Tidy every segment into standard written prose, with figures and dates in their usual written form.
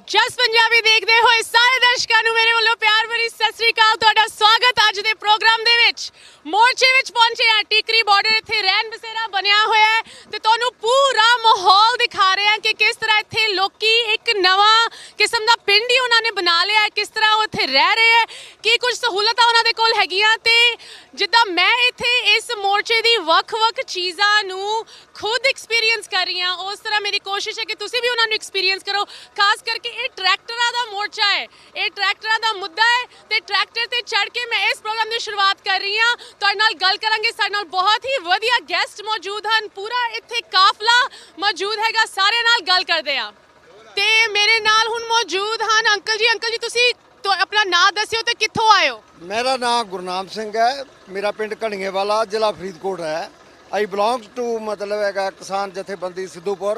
ਜਸ ਪੰਜਾਬੀ ਦੇਖਦੇ ਹੋਏ ਸਾਰੇ ਦਰਸ਼ਕਾਂ ਨੂੰ ਮੇਰੇ ਵੱਲੋਂ ਪਿਆਰ ਭਰੀ ਸਤਿ ਸ੍ਰੀ ਅਕਾਲ। ਤੁਹਾਡਾ ਸਵਾਗਤ ਅੱਜ ਦੇ ਪ੍ਰੋਗਰਾਮ ਦੇ ਵਿੱਚ। ਮੋਰਚੇ ਵਿੱਚ ਪਹੁੰਚੇ ਆ, ਟਿਕਰੀ ਬਾਰਡਰ ਇੱਥੇ ਰਹਿਣ ਬਸੇਰਾ ਬਣਿਆ ਹੋਇਆ ਹੈ ਤੇ ਤੁਹਾਨੂੰ ਪੂਰਾ ਮਾਹੌਲ ਦਿਖਾ ਰਹੇ ਹਾਂ ਕਿ ਕਿਸ ਤਰ੍ਹਾਂ ਇੱਥੇ ਲੋਕੀ ਇੱਕ ਨਵਾਂ ਕਿਸਮ ਦਾ ਪਿੰਡ ਹੀ ਉਹਨਾਂ ਨੇ ਬਣਾ ਲਿਆ ਹੈ, ਕਿਸ ਤਰ੍ਹਾਂ ਉਹ ਇੱਥੇ ਰਹਿ ਰਹੇ ਹੈ, ਕੀ ਕੁਝ ਸਹੂਲਤਾਂ ਉਹਨਾਂ ਦੇ ਕੋਲ ਹੈਗੀਆਂ। ਤੇ ਜਿੱਦਾਂ ਮੈਂ ਇੱਥੇ ਇਸ ਮੋਰਚੇ ਦੀ ਵੱਖ-ਵੱਖ ਚੀਜ਼ਾਂ ਨੂੰ खुद एक्सपीरियंस कर रही हाँ, उस तरह मेरी कोशिश है कि तुसी भी उन्होंने एक्सपीरियंस करो। खास करके ये ट्रैक्टरां दा मोर्चा है, ये ट्रैक्टरां दा मुद्दा है ते ट्रैक्टर ते चढ़ के मैं इस प्रोग्राम की शुरुआत कर रही हाँ। तुहाडे नाल गल करांगे, साडे नाल बहुत ही वधिया गेस्ट मौजूद हैं, पूरा इत्थे काफला मौजूद हैगा, सारे नाल गल करदे आ। ते मेरे नाल हुण मौजूद हैं अंकल जी तुसी तो अपना नाम दस्सिओ ते कित्थों आए हो? मेरा नाम गुरनाम सिंह है, मेरा पिंड घणीए वाला, जिला फरीदकोट है। आई बिलोंग्स टू मतलब है किसान जथेबंदी Sidhupur.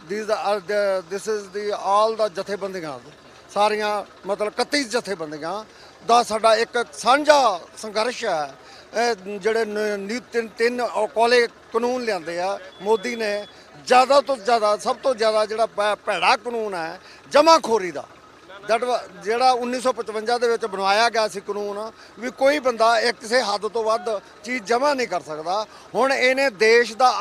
This is the all the जथेबंदियां सारियां मतलब 31 जथेबंदियां दा साडा एक साझा संघर्ष है। ਜਿਹੜੇ ਤਿੰਨ ਕਾਲੇ ਕਾਨੂੰਨ ਲਿਆਂਦੇ ਆ ਮੋਦੀ ਨੇ, ਜ਼ਿਆਦਾ ਤੋਂ ਜ਼ਿਆਦਾ ਸਭ ਤੋਂ ਜ਼ਿਆਦਾ ਜਿਹੜਾ ਭੈੜਾ ਕਾਨੂੰਨ ਹੈ ਜਮਾਖੋਰੀ ਦਾ, ਜਿਹੜਾ 1955 ਦੇ ਵਿੱਚ ਬਣਵਾਇਆ ਗਿਆ ਸੀ ਕਾਨੂੰਨ ਵੀ ਕੋਈ ਬੰਦਾ ਇੱਕ ਕਿਸੇ ਹੱਦ ਤੋਂ ਵੱਧ ਚੀਜ਼ ਜਮ੍ਹਾਂ ਨਹੀਂ ਕਰ ਸਕਦਾ। ਹੁਣ ਇਹਨੇ ਦੇਸ਼ ਦਾ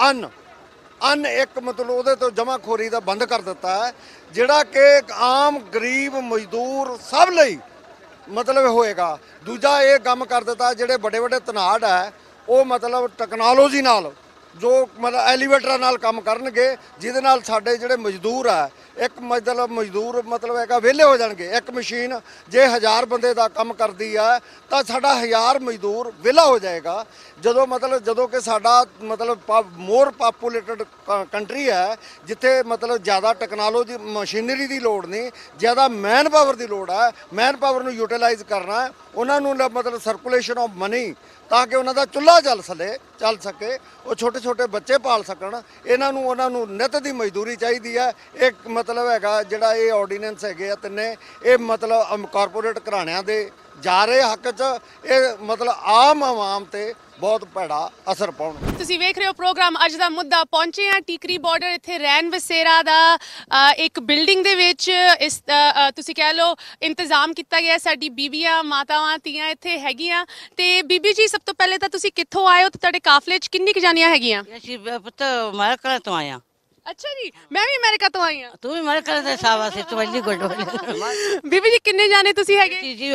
ਅੰਨ ਇੱਕ ਮਤਲਬ ਉਹਦੇ ਤੋਂ ਜਮਾਖੋਰੀ ਦਾ ਬੰਦ ਕਰ ਦਿੱਤਾ ਹੈ, ਜਿਹੜਾ ਕਿ ਆਮ ਗਰੀਬ ਮਜ਼ਦੂਰ ਸਭ ਲਈ ਮਤਲਬ ਹੋਏਗਾ। ਦੂਜਾ ਇਹ ਕੰਮ ਕਰ ਦਿੱਤਾ ਜਿਹੜੇ ਵੱਡੇ ਵੱਡੇ ਧਨਾੜ ਹੈ ਉਹ ਮਤਲਬ ਟੈਕਨੋਲੋਜੀ ਨਾਲ ਜੋ ਮਤਲਬ ਐਲੀਵੇਟਰਾਂ ਨਾਲ ਕੰਮ ਕਰਨਗੇ, ਜਿਹਦੇ ਨਾਲ ਸਾਡੇ ਜਿਹੜੇ ਮਜ਼ਦੂਰ ਹੈ ਇੱਕ ਮਜ਼ਦੂਰ ਮਤਲਬ ਹੈਗਾ ਵਿਹਲੇ ਹੋ ਜਾਣਗੇ। ਇੱਕ ਮਸ਼ੀਨ ਜੇ 1000 ਬੰਦੇ ਦਾ ਕੰਮ ਕਰਦੀ ਹੈ ਤਾਂ ਸਾਡਾ 1000 ਮਜ਼ਦੂਰ ਵਿਹਲਾ ਹੋ ਜਾਏਗਾ। ਜਦੋਂ ਕਿ ਸਾਡਾ ਮਤਲਬ ਮੋਰ ਪਾਪੂਲੇਟਡ ਕੰਟਰੀ ਹੈ, ਜਿੱਥੇ ਮਤਲਬ ਜ਼ਿਆਦਾ ਟੈਕਨੋਲੋਜੀ ਮਸ਼ੀਨਰੀ ਦੀ ਲੋੜ ਨਹੀਂ, ਜ਼ਿਆਦਾ ਮੈਨ ਪਾਵਰ ਦੀ ਲੋੜ ਹੈ। ਮੈਨ ਪਾਵਰ ਨੂੰ ਯੂਟੀਲਾਈਜ਼ ਕਰਨਾ, ਉਹਨਾਂ ਨੂੰ ਮਤਲਬ ਸਰਕੂਲੇਸ਼ਨ ਆਫ ਮਨੀ ਤਾਂ ਕਿ ਉਹਨਾਂ ਦਾ ਚੁੱਲ੍ਹਾ ਚੱਲ ਸਕੇ, ਉਹ ਛੋਟੇ ਛੋਟੇ ਬੱਚੇ ਪਾਲ ਸਕਣ। ਉਹਨਾਂ ਨੂੰ ਨਿੱਤ ਦੀ ਮਜ਼ਦੂਰੀ ਚਾਹੀਦੀ ਹੈ। ਇੱਕ ਮਤਲਬ ਹੈਗਾ ਜਿਹੜਾ ਇਹ ਆਰਡੀਨੈਂਸ ਹੈਗੇ ਆ ਤਿੰਨੇ, ਇਹ ਮਤਲਬ ਕਾਰਪੋਰੇਟ ਘਰਾਣਿਆਂ ਦੇ ਜਾ ਰਹੇ ਹੱਕ 'ਚ, ਇਹ ਮਤਲਬ ਆਮ ਆਵਾਮ ਤੇ ਬਹੁਤ ਭੈੜਾ ਅਸਰ ਪਾਉਣ। ਤੁਸੀਂ ਵੇਖ ਰਹੇ ਹੋ ਪ੍ਰੋਗਰਾਮ ਅੱਜ ਦਾ ਮੁੱਦਾ। ਪਹੁੰਚੇ ਆ ਟਿਕਰੀ ਬਾਰਡਰ, ਇੱਥੇ ਰਹਿਣ ਬਸੇਰਾ ਦਾ ਇੱਕ ਬਿਲਡਿੰਗ ਦੇ ਵਿੱਚ ਇਸ ਤੁਸੀਂ ਕਹਿ ਲਓ ਇੰਤਜ਼ਾਮ ਕੀਤਾ ਗਿਆ। ਸਾਡੀ ਬੀਬੀਆਂ ਮਾਤਾਵਾਂ ਧੀਆਂ ਇੱਥੇ ਹੈਗੀਆਂ। ਤੇ ਬੀਬੀ ਜੀ, ਸਭ ਤੋਂ ਪਹਿਲੇ ਤਾਂ ਤੁਸੀਂ ਕਿੱਥੋਂ ਆਏ ਹੋ ਤੇ ਤੁਹਾਡੇ ਕਾਫਲੇ 'ਚ ਕਿੰਨੀ ਕੁ ਜਾਨੀਆਂ ਹੈਗੀਆਂ? ਅਸੀਂ ਪੁੱਤ ਅਮਰੀਕਾ ਤੋਂ ਆਇਆ। ਅੱਛਾ ਜੀ, ਮੈਂ ਵੀ ਅਮਰੀਕਾ ਤੋਂ ਆਈ ਹਾਂ। ਤੂੰ ਵੀ ਅਮਰੀਕਾ ਦੇ ਸਾਵਾਸੇ ਤੋਂ ਵੱਡੀ ਗੁੱਡ ਬੀਬੀ ਜੀ, ਕਿੰਨੇ ਜਾਣੇ ਤੁਸੀਂ ਹੈਗੇ? ਜੀ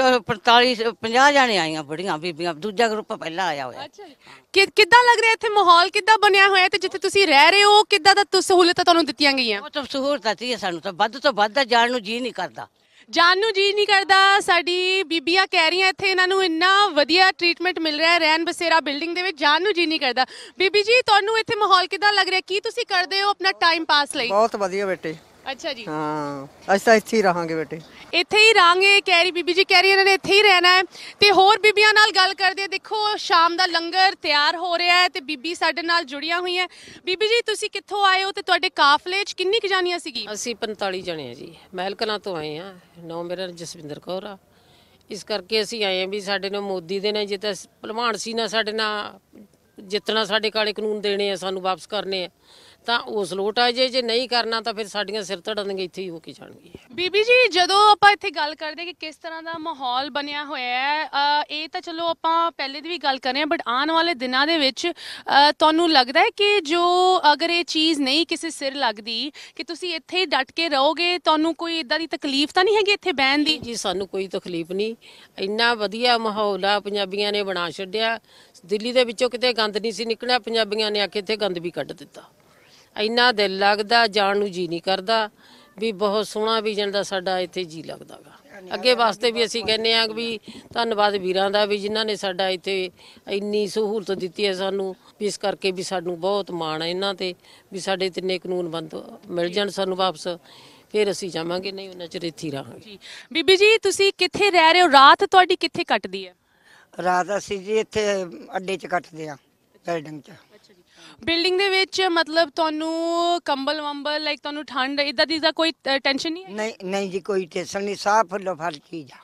45 50 ਜਾਣੇ ਆਈਆਂ, ਬੜੀਆਂ ਬੀਬੀਆਂ। ਦੂਜਾ ਗਰੁੱਪ ਪਹਿਲਾਂ ਆਇਆ ਹੋਇਆ। ਅੱਛਾ ਜੀ, ਕਿੱਦਾਂ ਲੱਗ ਰਿਹਾ ਇੱਥੇ ਮਾਹੌਲ ਕਿੱਦਾਂ ਬਣਿਆ ਹੋਇਆ ਤੇ ਜਿੱਥੇ ਤੁਸੀਂ ਰਹਿ ਰਹੇ ਹੋ ਕਿੱਦਾਂ ਦਾ ਸਹੂਲਤਾਂ ਤੁਹਾਨੂੰ ਦਿੱਤੀਆਂ ਗਈਆਂ? ਉਹ ਤਾਂ ਸਹੂਲਤਾਂ ਸੀ, ਸਾਨੂੰ ਤਾਂ ਵੱਧ ਤੋਂ ਵੱਧ ਜਾਣ ਨੂੰ ਜੀ ਨਹੀਂ ਕਰਦਾ। ਜਾਣ ਨੂੰ ਜੀ ਨਹੀਂ ਕਰਦਾ। ਸਾਡੀ ਬੀਬੀਆਂ ਕਹਿ ਰਹੀਆਂ ਇੱਥੇ ਇਹਨਾਂ ਨੂੰ ਇੰਨਾ ਵਧੀਆ ਟ੍ਰੀਟਮੈਂਟ ਮਿਲ ਰਿਹਾ ਹੈ ਰਹਿਣ ਬਸੇਰਾ ਬਿਲਡਿੰਗ ਦੇ ਵਿੱਚ, ਜਾਣ ਨੂੰ ਜੀ ਨਹੀਂ ਕਰਦਾ। ਬੀਬੀ ਜੀ, ਤੁਹਾਨੂੰ ਇੱਥੇ ਮਾਹੌਲ ਕਿੱਦਾਂ ਲੱਗ ਰਿਹਾ? ਕੀ ਤੁਸੀਂ ਕਰਦੇ ਹੋ ਆਪਣਾ ਟਾਈਮ ਪਾਸ ਲਈ? ਬਹੁਤ ਵਧੀਆ ਬੇਟੇ। ਅੱਛਾ ਜੀ, ਹਾਂ ਅਸੀਂ ਤਾਂ ਇੱਥੇ ਹੀ ਰਹਾਂਗੇ ਬੇਟੇ। ਇੱਥੇ ਹੀ ਰਹਾਂਗੇ ਕਹਿ ਰਹੀ ਬੀਬੀ ਜੀ, ਕਹਿ ਰਹੀ ਇਹਨਾਂ ਨੇ ਇੱਥੇ ਹੀ ਰਹਿਣਾ ਹੈ। ਤੇ ਹੋਰ ਬੀਬੀਆਂ ਨਾਲ ਗੱਲ ਕਰਦੇ, ਦੇਖੋ ਸ਼ਾਮ ਦਾ ਲੰਗਰ ਤਿਆਰ ਹੋ ਰਿਹਾ ਹੈ ਤੇ ਬੀਬੀ ਸਾਡੇ ਨਾਲ ਜੁੜੀਆਂ ਹੋਈਆਂ। ਬੀਬੀ ਜੀ, ਤੁਸੀਂ ਕਿੱਥੋਂ ਆਏ ਹੋ ਤੇ ਤੁਹਾਡੇ ਕਾਫਲੇ 'ਚ ਕਿੰਨੀ ਕੁ ਜਾਨੀਆਂ ਸੀਗੀ? ਅਸੀਂ 45 ਜਣੇ ਆ ਜੀ, ਮਹਿਲ ਕਲਾਂ ਤੋਂ ਆਏ ਆ। ਨਾਮ ਮੇਰਾ ਜਸਵਿੰਦਰ ਕੌਰ ਆ। ਇਸ ਕਰਕੇ ਅਸੀਂ ਆਏ ਆ ਵੀ ਸਾਡੇ ਨਾਲ ਮੋਦੀ ਦੇ ਨੇ ਜੇ ਤਾਂ ਭਲਵਾਨ ਸੀ ਨਾ ਸਾਡੇ ਨਾਲ ਜਿੱਤਣਾ, ਸਾਡੇ ਕਾਲੇ ਕਾਨੂੰਨ ਦੇਣੇ ਆ, ਸਾਨੂੰ ਵਾਪਸ ਕਰਨੇ ਆ ਤਾਂ ਉਸ ਲੋਟ ਆ ਜੇ ਨਹੀਂ ਕਰਨਾ ਤਾਂ ਫਿਰ ਸਾਡੀਆਂ ਸਿਰ ਧੜਨਗੇ ਇੱਥੇ ਹੀ ਹੋ ਕੇ ਜਾਣਗੇ। ਬੀਬੀ ਜੀ, ਜਦੋਂ ਆਪਾਂ ਇੱਥੇ ਗੱਲ ਕਰਦੇ ਕਿ ਕਿਸ ਤਰ੍ਹਾਂ ਦਾ ਮਾਹੌਲ ਬਣਿਆ ਹੋਇਆ ਹੈ, ਇਹ ਤਾਂ ਚਲੋ ਆਪਾਂ ਪਹਿਲੇ ਦੀ ਵੀ ਗੱਲ ਕਰ ਰਹੇ ਹਾਂ, ਬਟ ਆਉਣ ਵਾਲੇ ਦਿਨਾਂ ਦੇ ਵਿੱਚ ਤੁਹਾਨੂੰ ਲੱਗਦਾ ਹੈ ਕਿ ਜੋ ਅਗਰ ਇਹ ਚੀਜ਼ ਨਹੀਂ ਕਿਸੇ ਸਿਰ ਲੱਗਦੀ ਕਿ ਤੁਸੀਂ ਇੱਥੇ ਹੀ ਡਟ ਕੇ ਰਹੋਗੇ, ਤੁਹਾਨੂੰ ਕੋਈ ਇੱਦਾਂ ਦੀ ਤਕਲੀਫ ਤਾਂ ਨਹੀਂ ਹੈਗੀ ਇੱਥੇ ਬਹਿਣ ਦੀ? ਜੀ ਸਾਨੂੰ ਕੋਈ ਤਕਲੀਫ ਨਹੀਂ, ਇੰਨਾ ਵਧੀਆ ਮਾਹੌਲ ਆ ਪੰਜਾਬੀਆਂ ਨੇ ਬਣਾ ਛੱਡਿਆ। ਦਿੱਲੀ ਦੇ ਵਿੱਚੋਂ ਕਿਤੇ ਗੰਦ ਨਹੀਂ ਸੀ ਨਿਕਲਿਆ, ਪੰਜਾਬੀਆਂ ਨੇ ਆ ਕੇ ਇੱਥੇ ਗੰਦ ਵੀ ਕੱਢ ਦਿੱਤਾ। ਇੰਨਾ ਦਿਲ ਲੱਗਦਾ, ਜਾਣ ਨੂੰ ਜੀ ਨਹੀਂ ਕਰਦਾ ਵੀ ਬਹੁਤ ਸੋਹਣਾ ਵਿਜਨ ਦਾ ਸਾਡਾ ਇੱਥੇ ਜੀ ਲੱਗਦਾਗਾ। ਅੱਗੇ ਵਾਸਤੇ ਵੀ ਅਸੀਂ ਕਹਿੰਦੇ ਆ ਵੀ ਧੰਨਵਾਦ ਵੀਰਾਂ ਦਾ ਵੀ ਜਿਨ੍ਹਾਂ ਨੇ ਸਾਡਾ ਇੱਥੇ ਇੰਨੀ ਸਹੂਲਤ ਦਿੱਤੀ ਹੈ ਸਾਨੂੰ, ਵੀ ਇਸ ਕਰਕੇ ਵੀ ਸਾਨੂੰ ਬਹੁਤ ਮਾਣ ਹੈ ਇਹਨਾਂ ਤੇ ਵੀ ਸਾਡੇ ਤਿੰਨੇ ਕਾਨੂੰਨ ਬੰਦ ਮਿਲ ਜਾਣ ਸਾਨੂੰ ਵਾਪਸ, ਫਿਰ ਅਸੀਂ ਜਾਵਾਂਗੇ, ਨਹੀਂ ਉਹਨਾਂ ਚਿਰ ਇੱਥੇ ਰਹਾਂਗੇ। ਬੀਬੀ ਜੀ, ਤੁਸੀਂ ਕਿੱਥੇ ਰਹਿ ਰਹੇ ਹੋ? ਰਾਤ ਤੁਹਾਡੀ ਕਿੱਥੇ ਕੱਟਦੀ ਹੈ? ਰਾਤ ਅਸੀਂ ਜੀ ਇੱਥੇ ਅੱਡੇ 'ਚ ਕੱਟਦੇ ਆ, ਬਿਲਡਿੰਗ 'ਚ। ਬਿਲਡਿੰਗ ਦੇ ਵਿੱਚ ਮਤਲਬ ਤੁਹਾਨੂੰ ਕੰਬਲ ਵੰਬਲ ਲਾਈਕ ਤੁਹਾਨੂੰ ਠੰਡ ਇਦਾਂ ਦੀ ਦਾ ਕੋਈ ਟੈਨਸ਼ਨ ਨਹੀਂ ਹੈ? ਨਹੀਂ ਜੀ, ਕੋਈ ਟੈਨਸ਼ਨ ਨਹੀਂ, ਸਾਫ ਫੁੱਲੋ ਫਲ ਚੀਜ਼ ਆ। ਅੱਛਾ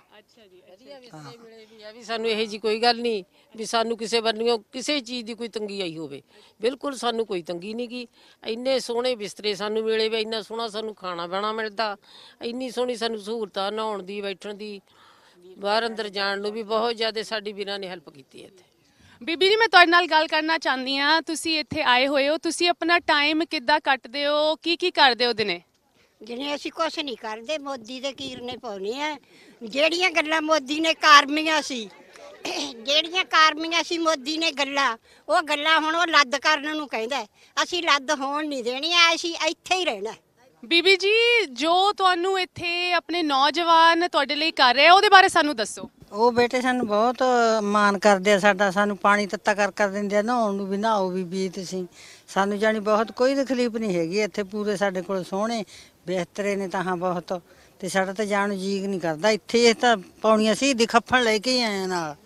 ਮਿਲੇ ਵੀ ਆ ਵੀ ਸਾਨੂੰ ਇਹੋ ਜੀ ਕੋਈ ਗੱਲ ਨਹੀਂ ਵੀ ਸਾਨੂੰ ਕਿਸੇ ਬੰਨਿਓ ਕਿਸੇ ਚੀਜ਼ ਦੀ ਕੋਈ ਤੰਗੀ ਆਈ ਹੋਵੇ। ਬਿਲਕੁਲ ਸਾਨੂੰ ਕੋਈ ਤੰਗੀ ਨਹੀਂ ਗੀ। ਇੰਨੇ ਸੋਹਣੇ ਬਿਸਤਰੇ ਸਾਨੂੰ ਮਿਲੇ ਵੀ, ਇੰਨਾ ਸੋਹਣਾ ਸਾਨੂੰ ਖਾਣਾ ਬਾਣਾ ਮਿਲਦਾ, ਇੰਨੀ ਸੋਹਣੀ ਸਾਨੂੰ ਸਹੂਲਤਾਂ ਨਹਾਉਣ ਦੀ ਬੈਠਣ ਦੀ ਬਾਹਰ ਅੰਦਰ ਜਾਣ ਨੂੰ ਵੀ ਬਹੁਤ ਜ਼ਿਆਦਾ ਸਾਡੀ ਵੀਰਾਂ ਨੇ ਹੈਲਪ ਕੀਤੀ ਹੈ ਇੱਥੇ। ਬੀਬੀ ਜੀ ਮੈਂ ਤੁਹਾਡੇ ਨਾਲ ਗੱਲ ਕਰਨਾ ਚਾਹੁੰਦੀ ਹਾਂ, ਤੁਸੀਂ ਇੱਥੇ ਆਏ ਹੋਏ ਹੋ, ਤੁਸੀਂ ਆਪਣਾ ਟਾਈਮ ਕਿੱਦਾਂ ਕੱਟਦੇ ਹੋ, ਕੀ ਕਰਦੇ ਹੋ ਦਿਨੇ? ਜਿਹਨੇ ਅਸੀਂ ਕੁਛ ਨਹੀਂ ਕਰਦੇ, ਮੋਦੀ ਦੇ ਕੀਰਨੇ ਪਾਉਣੇ ਆ। ਜਿਹੜੀਆਂ ਗੱਲਾਂ ਮੋਦੀ ਨੇ ਕਾਰਮੀਆਂ ਸੀ, ਮੋਦੀ ਨੇ ਗੱਲਾਂ, ਉਹ ਗੱਲਾਂ ਹੁਣ ਉਹ ਲੱਦ ਕਰਨ ਨੂੰ ਕਹਿੰਦਾ। ਅਸੀਂ ਲੱਦ ਹੋਣ ਨਹੀਂ ਦੇਣੀਆਂ, ਅਸੀਂ ਇੱਥੇ ਹੀ ਰਹਿਣਾ। ਬੀਬੀ ਜੀ ਜੋ ਤੁਹਾਨੂੰ ਇੱਥੇ ਆਪਣੇ ਨੌਜਵਾਨ ਤੁਹਾਡੇ ਲਈ ਕਰ ਰਹੇ ਆ, ਉਹਦੇ ਬਾਰੇ ਸਾਨੂੰ ਦੱਸੋ। ਉਹ ਬੇਟੇ ਸਾਨੂੰ ਬਹੁਤ ਮਾਣ ਕਰਦੇ ਆ ਸਾਡਾ, ਸਾਨੂੰ ਪਾਣੀ ਤੱਤਾ ਕਰ ਦਿੰਦੇ ਆ, ਨਹਾਉਣ ਨੂੰ ਵੀ ਨਹਾਓ ਵੀ ਤੁਸੀਂ। ਸਾਨੂੰ ਜਾਣੀ ਬਹੁਤ ਕੋਈ ਤਕਲੀਫ ਨਹੀਂ ਹੈਗੀ ਇੱਥੇ, ਪੂਰੇ ਸਾਡੇ ਕੋਲ ਸੋਹਣੇ ਬਿਹਤਰੇ ਨੇ ਤਾਂ ਬਹੁਤ, ਤੇ ਸਾਡਾ ਤਾਂ ਜਾਣ ਨੂੰ ਜੀਗ ਨਹੀਂ ਕਰਦਾ ਇੱਥੇ। ਇਹ ਤਾਂ ਪਾਉਣੀਆਂ ਸੀ ਦਿਖੱਫਣ ਲੈ ਕੇ ਆਏ ਨਾਲ।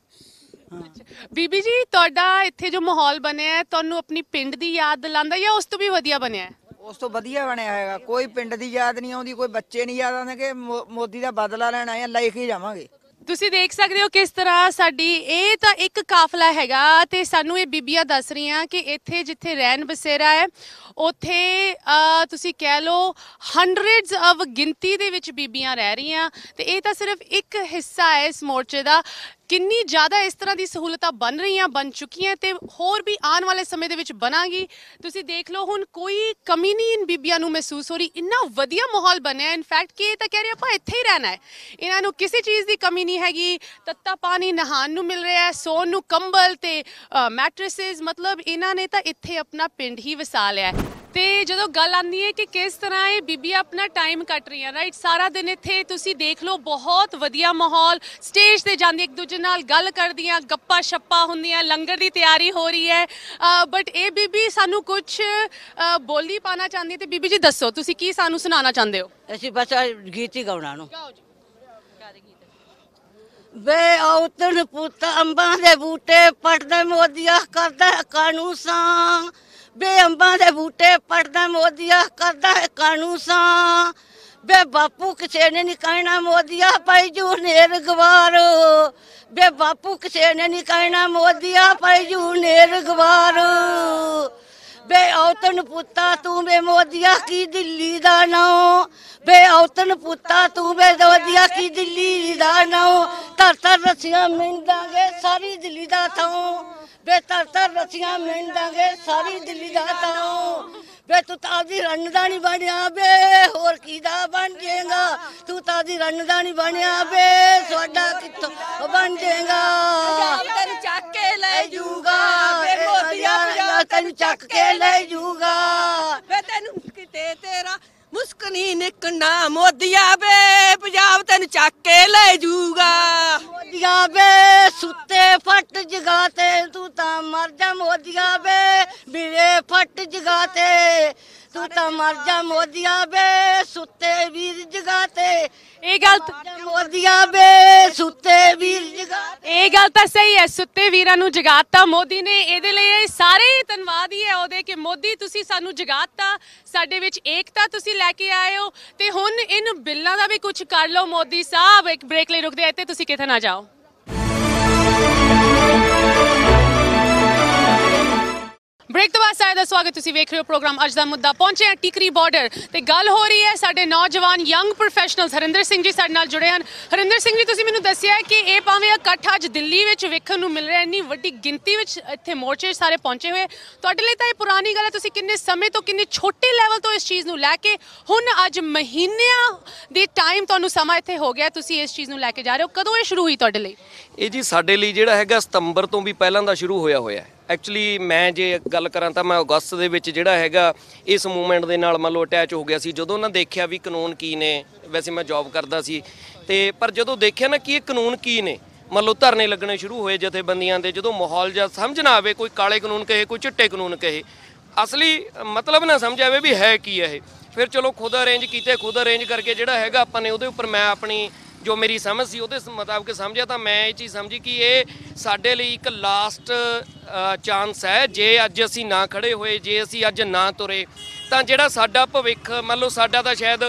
ਬੀਬੀ ਜੀ ਤੁਹਾਡਾ ਇੱਥੇ ਜੋ ਮਾਹੌਲ ਬਣਿਆ ਹੈ, ਤੁਹਾਨੂੰ ਆਪਣੀ ਪਿੰਡ ਦੀ ਯਾਦ ਦਿਲਾਉਂਦਾ ਜਾਂ ਉਸ ਤੋਂ ਵੀ ਵਧੀਆ ਬਣਿਆ ਹੈ? ਉਸ ਤੋਂ ਵਧੀਆ ਬਣਿਆ ਹੈਗਾ। ਕੋਈ ਪਿੰਡ ਦੀ ਯਾਦ ਨਹੀਂ ਆਉਂਦੀ, ਕੋਈ ਬੱਚੇ ਨਹੀਂ ਯਾਦ ਆਉਂਦੇ ਕਿ ਮੋਦੀ ਦਾ ਬਦਲਾ ਲੈਣ ਆਏ ਆ, ਲੈ ਕੇ ਜਾਵਾਂਗੇ। ਤੁਸੀਂ ਦੇਖ ਸਕਦੇ ਹੋ ਕਿਸ ਤਰ੍ਹਾਂ ਸਾਡੀ ਇਹ ਤਾਂ ਇੱਕ ਕਾਫਲਾ ਹੈਗਾ, ਤੇ ਸਾਨੂੰ ਇਹ ਬੀਬੀਆਂ ਦੱਸ ਰਹੀਆਂ ਕਿ ਇੱਥੇ ਜਿੱਥੇ ਰੈਣ ਬਸੇਰਾ ਹੈ ਉੱਥੇ ਤੁਸੀਂ ਕਹਿ ਲਓ ਹੰਡਰਡਸ ਆਫ ਗਿਣਤੀ ਦੇ ਵਿੱਚ ਬੀਬੀਆਂ ਰਹਿ ਰਹੀਆਂ, ਤੇ ਇਹ ਤਾਂ ਸਿਰਫ ਇੱਕ ਹਿੱਸਾ ਹੈ ਇਸ ਮੋਰਚੇ ਦਾ। ਕਿੰਨੀ ਜ਼ਿਆਦਾ ਇਸ ਤਰ੍ਹਾਂ ਦੀ ਸਹੂਲਤਾਂ ਬਣ ਰਹੀਆਂ, ਬਣ ਚੁੱਕੀਆਂ, ਤੇ ਹੋਰ ਵੀ ਆਉਣ ਵਾਲੇ ਸਮੇਂ ਦੇ ਵਿੱਚ ਬਣਾਂਗੀ। ਤੁਸੀਂ ਦੇਖ ਲਓ ਹੁਣ ਕੋਈ ਕਮੀ ਨਹੀਂ ਇਨ ਬੀਬੀਆਂ ਨੂੰ ਮਹਿਸੂਸ ਹੋ ਰਹੀ, ਇੰਨਾ ਵਧੀਆ ਮਾਹੌਲ ਬਣਿਆ ਇਨਫੈਕਟ ਕਿ ਇਹ ਤਾਂ ਕਹਿ ਰਹੇ ਆਪਾਂ ਇੱਥੇ ਹੀ ਰਹਿਣਾ ਹੈ। ਇਹਨਾਂ ਨੂੰ ਕਿਸੇ ਚੀਜ਼ ਦੀ ਕਮੀ ਨਹੀਂ ਹੈਗੀ, ਤੱਤਾ ਪਾਣੀ ਨਹਾਉਣ ਨੂੰ ਮਿਲ ਰਿਹਾ ਹੈ, ਸੌਣ ਨੂੰ ਕੰਬਲ ਤੇ ਮੈਟਰੈਸਿਸ, ਮਤਲਬ ਇਹਨਾਂ ਨੇ ਤਾਂ ਇੱਥੇ ਆਪਣਾ ਪਿੰਡ ਹੀ ਵਸਾ ਲਿਆ ਹੈ। ਤੇ ਜਦੋਂ ਗੱਲ ਆਉਂਦੀ ਹੈ ਕਿ ਕਿਸ ਤਰ੍ਹਾਂ ਇਹ ਬੀਬੀਆਂ ਆਪਣਾ ਟਾਈਮ ਕੱਟ ਰਹੀਆਂ, ਰਾਈਟ, ਸਾਰਾ ਦਿਨ ਇੱਥੇ ਤੁਸੀਂ ਦੇਖ ਲਓ ਬਹੁਤ ਵਧੀਆ ਮਾਹੌਲ, ਸਟੇਜ ਤੇ ਜਾਂਦੀ ਇੱਕ ਦੂਜੇ ਨਾਲ ਗੱਲ ਕਰਦੀਆਂ, ਗੱਪਾਂ ਛੱਪਾਂ ਹੁੰਦੀਆਂ, ਲੰਗਰ ਦੀ ਤਿਆਰੀ ਹੋ ਰਹੀ ਹੈ। ਬਟ ਇਹ ਬੀਬੀ ਸਾਨੂੰ ਕੁਝ ਬੋਲੀ ਪਾਣਾ ਚਾਹੁੰਦੀ ਹੈ, ਤੇ ਬੀਬੀ ਜੀ ਦੱਸੋ ਤੁਸੀਂ ਕੀ ਸਾਨੂੰ ਸੁਣਾਉਣਾ ਚਾਹੁੰਦੇ ਹੋ? ਅਸੀਂ ਬਸ ਗੀਤ ਹੀ ਗਾਉਣਾ ਨੂੰ। ਵੇ ਔਤਨ ਪੁੱਤ ਅੰਬਾਂ ਦੇ ਬੂਟੇ ਪੜਦਾ ਮੋਦੀਆ ਕਰਦਾ ਕਾਨੂੰ ਸਾਂ, ਵੇ ਅੰਬਾਂ ਦੇ ਬੂਟੇ ਪੜਦਾ ਮੋਦੀਆ ਕਰਦਾ ਕਾਨੂੰ ਸਾਂ, ਵੇ ਬਾਪੂ ਕਿਸੇ ਨੇ ਨਹੀਂ ਕਹਿਣਾ ਮੋਦੀਆ ਪਾਈ ਜੂ ਨੇਰ ਗਵਾਰ, ਵੇ ਬਾਪੂ ਕਿਸੇ ਨੇ ਨਹੀਂ ਕਹਿਣਾ ਮੋਦੀਆ ਪਾਈ ਜੂ ਨੇਰ ਗਵਾਰ, ਵੇ ਔਤਨ ਪੁੱਤਾ ਤੂੰ ਵੇ ਮੋਦੀਆ ਕੀ ਦਿੱਲੀ ਦਾ ਨਾਂ, ਵੇ ਔਤਨ ਪੁੱਤਾ ਤੂੰ ਵੇ ਮੋਦੀਆ ਕੀ ਦਿੱਲੀ ਦਾ ਨਾਂ, ਧਰ ਰਸੀਆਂ ਮਿੰਦਾਂਗੇ ਸਾਰੀ ਦਿੱਲੀ ਦਾ ਥਾਂ, ਵੇ ਧਰ ਰਸੀਆਂ ਮਿੰਦਾਂਗੇ ਸਾਰੀ ਦਿੱਲੀ ਦਾ ਥਾਂ, ਵੇ ਤੂੰ ਤਾਂ ਦੀ ਰੰਨ ਦਾ ਨਹੀਂ ਬਣਿਆ ਵੇ ਹੋਰ ਕਿਹਦਾ ਬਣ ਜਾਏਗਾ, ਤੂੰ ਤਾਂ ਦੀ ਰੰਨ ਦਾ ਨਹੀਂ ਬਣਿਆ ਵੇ ਤੁਹਾਡਾ ਕਿੱਥੋਂ ਬਣ ਜਾਏਗਾ, ਤੈਨੂੰ ਚੱਕ ਕੇ ਲੈ ਜੂਗਾ ਵੇ ਮੋਦੀਆ, ਤੈਨੂੰ ਚੱਕ ਕੇ ਲੈ ਜੂਗਾ ਵੇ ਤੈਨੂੰ ਕਿਤੇ ਤੇਰਾ ਮੁਸਕ ਨਹੀਂ ਨਿਕਲਣਾ ਮੋਦੀਆ ਵੇ, ਪੰਜਾਬ ਤੈਨੂੰ ਚੱਕ ਕੇ ਲੈ ਜੂਗਾ ਮੋਦੀਆ ਵੇ, ਸੁੱਤੇ ਫੱਟ ਜਗਾ ਤੇ ਤੂੰ ਤਾਂ ਮਰ ਜਾ ਮੋਦੀਆ ਵੇ, ਵੀਰੇ ਫੱਟ ਜਗਾ ਤੇ ਤੂੰ ਤਾਂ ਮਰ ਜਾ ਮੋਦੀਆ ਵੇ, ਸੁੱਤੇ ਵੀਰ ਜਗਾ ਤੇ ਇਹ ਗੱਲ ਮੋਦੀਆ ਵੇ, ਸੁੱਤੇ ਵੀਰ ਜਗਾ, ਇਹ ਗੱਲ ਤਾਂ ਸਹੀ ਹੈ, ਸੁੱਤੇ ਵੀਰਾਂ ਨੂੰ ਜਗਾਤਾ ਮੋਦੀ ਨੇ। ਇਹਦੇ ਲਈ ਸਾਰੇ ਧੰਨਵਾਦੀ ਹੈ ਉਹਦੇ ਕਿ ਮੋਦੀ ਤੁਸੀਂ ਸਾਨੂੰ ਜਗਾਤਾ, ਸਾਡੇ ਵਿੱਚ ਏਕਤਾ ਤੁਸੀਂ ਲੈ ਕੇ ਆਏ ਹੋ, ਤੇ ਹੁਣ ਇਨ ਬਿੱਲਾਂ ਦਾ ਵੀ ਕੁਝ ਕਰ ਲਓ ਮੋਦੀ ਸਾਹਿਬ। ਇੱਕ ਬ੍ਰੇਕ ਲਈ ਰੁਕਦੇ ਇੱਥੇ, ਤੁਸੀਂ ਕਿੱਥੇ ਨਾ ਜਾਓ। ਬ੍ਰੇਕ ਤੋਂ ਬਾਅਦ ਸਾਰਿਆਂ ਦਾ ਸਵਾਗਤ, ਤੁਸੀਂ ਵੇਖ ਰਹੇ ਹੋ ਪ੍ਰੋਗਰਾਮ ਅੱਜ ਦਾ ਮੁੱਦਾ। ਪਹੁੰਚੇ ਹਾਂ ਟਿਕਰੀ ਬਾਰਡਰ ਤੇ ਗੱਲ ਹੋ ਰਹੀ ਹੈ ਸਾਡੇ ਨੌਜਵਾਨ ਯੰਗ ਪ੍ਰੋਫੈਸ਼ਨਲਸ ਹਰਿੰਦਰ ਸਿੰਘ ਜੀ ਸਾਡੇ ਨਾਲ ਜੁੜੇ ਹਨ। ਹਰਿੰਦਰ ਸਿੰਘ ਜੀ ਤੁਸੀਂ ਮੈਨੂੰ ਦੱਸਿਆ ਕਿ ਇਹ ਭਾਵੇਂ ਇਕੱਠ ਅੱਜ ਦਿੱਲੀ ਵਿੱਚ ਵੇਖਣ ਨੂੰ ਮਿਲ ਰਿਹਾ, ਇੰਨੀ ਵੱਡੀ ਗਿਣਤੀ ਵਿੱਚ ਇੱਥੇ ਮੋਰਚੇ ਸਾਰੇ ਪਹੁੰਚੇ ਹੋਏ, ਤੁਹਾਡੇ ਲਈ ਤਾਂ ਇਹ ਪੁਰਾਣੀ ਗੱਲ ਹੈ। ਤੁਸੀਂ ਕਿੰਨੇ ਸਮੇਂ ਤੋਂ, ਕਿੰਨੇ ਛੋਟੇ ਲੈਵਲ ਤੋਂ ਇਸ ਚੀਜ਼ ਨੂੰ ਲੈ ਕੇ ਹੁਣ ਅੱਜ ਮਹੀਨਿਆਂ ਦੇ ਟਾਈਮ ਤੁਹਾਨੂੰ ਸਮਾਂ ਇੱਥੇ ਹੋ ਗਿਆ, ਤੁਸੀਂ ਇਸ ਚੀਜ਼ ਨੂੰ ਲੈ ਕੇ ਜਾ ਰਹੇ ਹੋ, ਕਦੋਂ ਇਹ ਸ਼ੁਰੂ ਹੋਈ ਤੁਹਾਡੇ ਲਈ? ਇਹ ਜੀ ਸਾਡੇ ਲਈ ਜਿਹੜਾ ਹੈਗਾ ਸਤੰਬਰ ਤੋਂ ਵੀ ਪਹਿਲਾਂ ਦਾ ਸ਼ੁਰੂ ਹੋਇਆ ਹੈ। ਐਕਚੁਅਲੀ ਮੈਂ ਜੇ ਗੱਲ ਕਰਾਂ ਤਾਂ ਮੈਂ ਅਗਸਤ ਦੇ ਵਿੱਚ ਜਿਹੜਾ ਹੈਗਾ ਇਸ ਮੂਵਮੈਂਟ ਦੇ ਨਾਲ ਮੰਨ ਲਓ ਅਟੈਚ ਹੋ ਗਿਆ ਸੀ, ਜਦੋਂ ਉਹਨਾਂ ਦੇਖਿਆ ਵੀ ਕਾਨੂੰਨ ਕੀ ਨੇ। ਵੈਸੇ ਮੈਂ ਜੌਬ ਕਰਦਾ ਸੀ ਤੇ ਪਰ ਜਦੋਂ ਦੇਖਿਆ ਨਾ ਕਿ ਇਹ ਕਾਨੂੰਨ ਕੀ ਨੇ, ਮੰਨ ਲਓ ਧਰਨੇ ਲੱਗਣੇ ਸ਼ੁਰੂ ਹੋਏ ਜਥੇਬੰਦੀਆਂ ਦੇ, ਜਦੋਂ ਮਾਹੌਲ ਜਾਂ ਸਮਝ ਨਾ ਆਵੇ, ਕੋਈ ਕਾਲੇ ਕਾਨੂੰਨ ਕਹੇ ਕੋਈ ਚਿੱਟੇ ਕਾਨੂੰਨ ਕਹੇ, ਅਸਲੀ ਮਤਲਬ ਨਾ ਸਮਝ ਆਵੇ ਵੀ ਹੈ ਕੀ ਹੈ ਇਹ, ਫਿਰ ਚਲੋ ਖੁਦ ਅਰੇਂਜ ਕੀਤੇ। ਖੁਦ ਅਰੇਂਜ ਕਰਕੇ ਜਿਹੜਾ ਹੈਗਾ ਆਪਾਂ ਨੇ ਉਹਦੇ ਉੱਪਰ ਮੈਂ ਆਪਣੀ ਜੋ ਮੇਰੀ ਸਮਝ ਸੀ ਉਹਦੇ ਮੁਤਾਬਕ ਸਮਝਿਆ, ਤਾਂ ਮੈਂ ਇਹ ਚੀਜ਼ ਸਮਝੀ ਕਿ ਇਹ ਸਾਡੇ ਲਈ ਇੱਕ ਲਾਸਟ ਚਾਂਸ ਹੈ। ਜੇ ਅੱਜ ਅਸੀਂ ਨਾ ਖੜੇ ਹੋਏ, ਜੇ ਅਸੀਂ ਅੱਜ ਨਾ ਤੁਰੇ, ਤਾਂ ਜਿਹੜਾ ਸਾਡਾ ਭਵਿੱਖ ਮੰਨ ਲਓ ਸਾਡਾ ਤਾਂ ਸ਼ਾਇਦ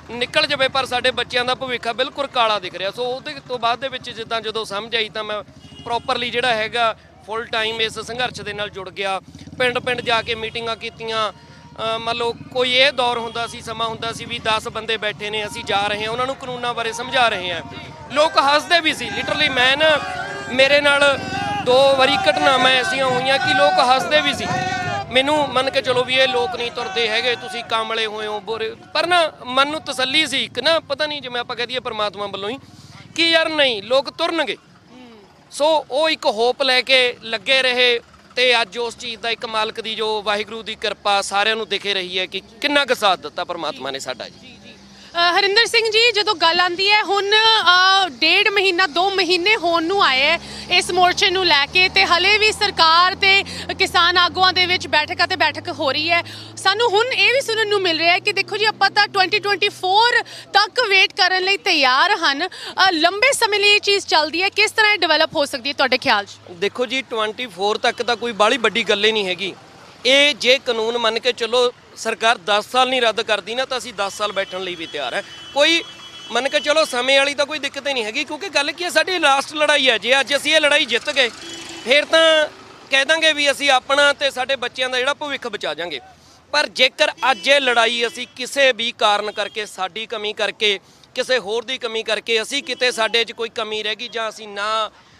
ਨਿਕਲ ਜਾਵੇ, ਪਰ ਸਾਡੇ ਬੱਚਿਆਂ ਦਾ ਭਵਿੱਖ ਆ ਬਿਲਕੁਲ ਕਾਲਾ ਦਿਖ ਰਿਹਾ। ਸੋ ਉਹਦੇ ਤੋਂ ਬਾਅਦ ਦੇ ਵਿੱਚ ਜਿੱਦਾਂ ਜਦੋਂ ਸਮਝ ਆਈ ਤਾਂ ਮੈਂ ਪ੍ਰੋਪਰਲੀ ਜਿਹੜਾ ਹੈਗਾ ਫੁੱਲ ਟਾਈਮ ਇਸ ਸੰਘਰਸ਼ ਦੇ ਨਾਲ ਜੁੜ ਗਿਆ। ਪਿੰਡ ਪਿੰਡ ਜਾ ਕੇ ਮੀਟਿੰਗਾਂ ਕੀਤੀਆਂ। ਮੰਨ ਲਓ ਕੋਈ ਇਹ ਦੌਰ ਹੁੰਦਾ ਸੀ, ਸਮਾਂ ਹੁੰਦਾ ਸੀ ਵੀ 10 ਬੰਦੇ ਬੈਠੇ ਨੇ, ਅਸੀਂ ਜਾ ਰਹੇ ਹਾਂ, ਉਹਨਾਂ ਨੂੰ ਕਾਨੂੰਨਾਂ ਬਾਰੇ ਸਮਝਾ ਰਹੇ ਹਾਂ। ਲੋਕ ਹੱਸਦੇ ਵੀ ਸੀ। ਲਿਟਰਲੀ ਮੈਂ ਨਾ, ਮੇਰੇ ਨਾਲ 2 ਵਾਰੀ ਘਟਨਾਵਾਂ ਐਸੀਆਂ ਹੋਈਆਂ ਕਿ ਲੋਕ ਹੱਸਦੇ ਵੀ ਸੀ। ਮੈਨੂੰ ਮੰਨ ਕੇ ਚਲੋ ਵੀ ਇਹ ਲੋਕ ਨਹੀਂ ਤੁਰਦੇ ਹੈਗੇ, ਤੁਸੀਂ ਕਾਮਲੇ ਹੋਏ ਹੋ ਬੁਰੇ, ਪਰ ਨਾ ਮਨ ਨੂੰ ਤਸੱਲੀ ਸੀ ਇੱਕ ਨਾ, ਪਤਾ ਨਹੀਂ ਜਿਵੇਂ ਆਪਾਂ ਕਹਿ ਦਈਏ ਪਰਮਾਤਮਾ ਵੱਲੋਂ ਹੀ ਕਿ ਯਾਰ ਨਹੀਂ, ਲੋਕ ਤੁਰਨਗੇ। ਸੋ ਉਹ ਇੱਕ ਹੋਪ ਲੈ ਕੇ ਲੱਗੇ ਰਹੇ ਤੇ ਅੱਜ ਉਸ ਚੀਜ਼ ਦਾ ਇੱਕ ਮਾਲਕ ਦੀ ਜੋ ਵਾਹਿਗੁਰੂ ਦੀ ਕਿਰਪਾ ਸਾਰਿਆਂ ਨੂੰ ਦਿਖੇ ਰਹੀ ਹੈ ਕਿ ਕਿੰਨਾ ਕੁ ਸਾਥ ਦਿੱਤਾ ਪਰਮਾਤਮਾ ਨੇ ਸਾਡਾ ਜੀ। ਹਰਿੰਦਰ ਸਿੰਘ ਜੀ, ਜਦੋਂ ਗੱਲ ਆਉਂਦੀ ਹੈ ਹੁਣ 1.5 ਮਹੀਨਾ 2 ਮਹੀਨੇ ਹੋਣ ਨੂੰ ਆਏ ਹੈ ਇਸ ਮੋਰਚੇ ਨੂੰ ਲੈ ਕੇ, ਤੇ ਹਲੇ ਵੀ ਸਰਕਾਰ ਤੇ ਕਿਸਾਨ ਆਗੂਆਂ ਦੇ ਵਿੱਚ ਬੈਠਕਾਂ ਤੇ ਬੈਠਕ ਹੋ ਰਹੀ ਹੈ। ਸਾਨੂੰ ਹੁਣ ਇਹ ਵੀ ਸੁਣਨ ਨੂੰ ਮਿਲ ਰਿਹਾ ਹੈ ਕਿ ਦੇਖੋ ਜੀ ਆਪਾਂ ਤਾਂ 2024 ਤੱਕ ਵੇਟ ਕਰਨ ਲਈ ਤਿਆਰ ਹਨ। ਲੰਬੇ ਸਮੇਂ ਲਈ ਇਹ ਚੀਜ਼ ਚੱਲਦੀ ਹੈ, ਕਿਸ ਤਰ੍ਹਾਂ ਇਹ ਡਿਵੈਲਪ ਹੋ ਸਕਦੀ ਹੈ ਤੁਹਾਡੇ ਖਿਆਲ 'ਚ? ਦੇਖੋ ਜੀ 24 ਤੱਕ ਤਾਂ ਕੋਈ ਬਾਹਲੀ ਵੱਡੀ ਗੱਲ ਹੀ ਨਹੀਂ ਹੈਗੀ। ਇਹ ਜੇ ਕਾਨੂੰਨ ਮੰਨ ਕੇ ਚਲੋ ਸਰਕਾਰ 10 ਸਾਲ ਨਹੀਂ ਰੱਦ ਕਰਦੀ ਨਾ, ਤਾਂ ਅਸੀਂ 10 ਸਾਲ ਬੈਠਣ ਲਈ ਵੀ ਤਿਆਰ ਹੈ। ਕੋਈ ਮੰਨ ਕੇ ਚਲੋ ਸਮੇਂ ਵਾਲੀ ਤਾਂ ਕੋਈ ਦਿੱਕਤ ਹੀ ਨਹੀਂ ਹੈਗੀ, ਕਿਉਂਕਿ ਗੱਲ ਕੀ ਹੈ, ਸਾਡੀ ਲਾਸਟ ਲੜਾਈ ਹੈ। ਜੇ ਅੱਜ ਅਸੀਂ ਇਹ ਲੜਾਈ ਜਿੱਤ ਗਏ ਫਿਰ ਤਾਂ ਕਹਿ ਦਾਂਗੇ ਵੀ ਅਸੀਂ ਆਪਣਾ ਤੇ ਸਾਡੇ ਬੱਚਿਆਂ ਦਾ ਜਿਹੜਾ ਭਵਿੱਖ ਬਚਾ ਜਾਾਂਗੇ। ਪਰ ਜੇਕਰ ਅੱਜ ਇਹ ਲੜਾਈ ਅਸੀਂ ਕਿਸੇ ਵੀ ਕਾਰਨ ਕਰਕੇ, ਸਾਡੀ ਕਮੀ ਕਰਕੇ, ਕਿਸੇ ਹੋਰ ਦੀ ਕਮੀ ਕਰਕੇ, ਅਸੀਂ ਕਿਤੇ ਸਾਡੇ 'ਚ ਕੋਈ ਕਮੀ ਰਹਿ ਗਈ ਜਾਂ ਅਸੀਂ ਨਾ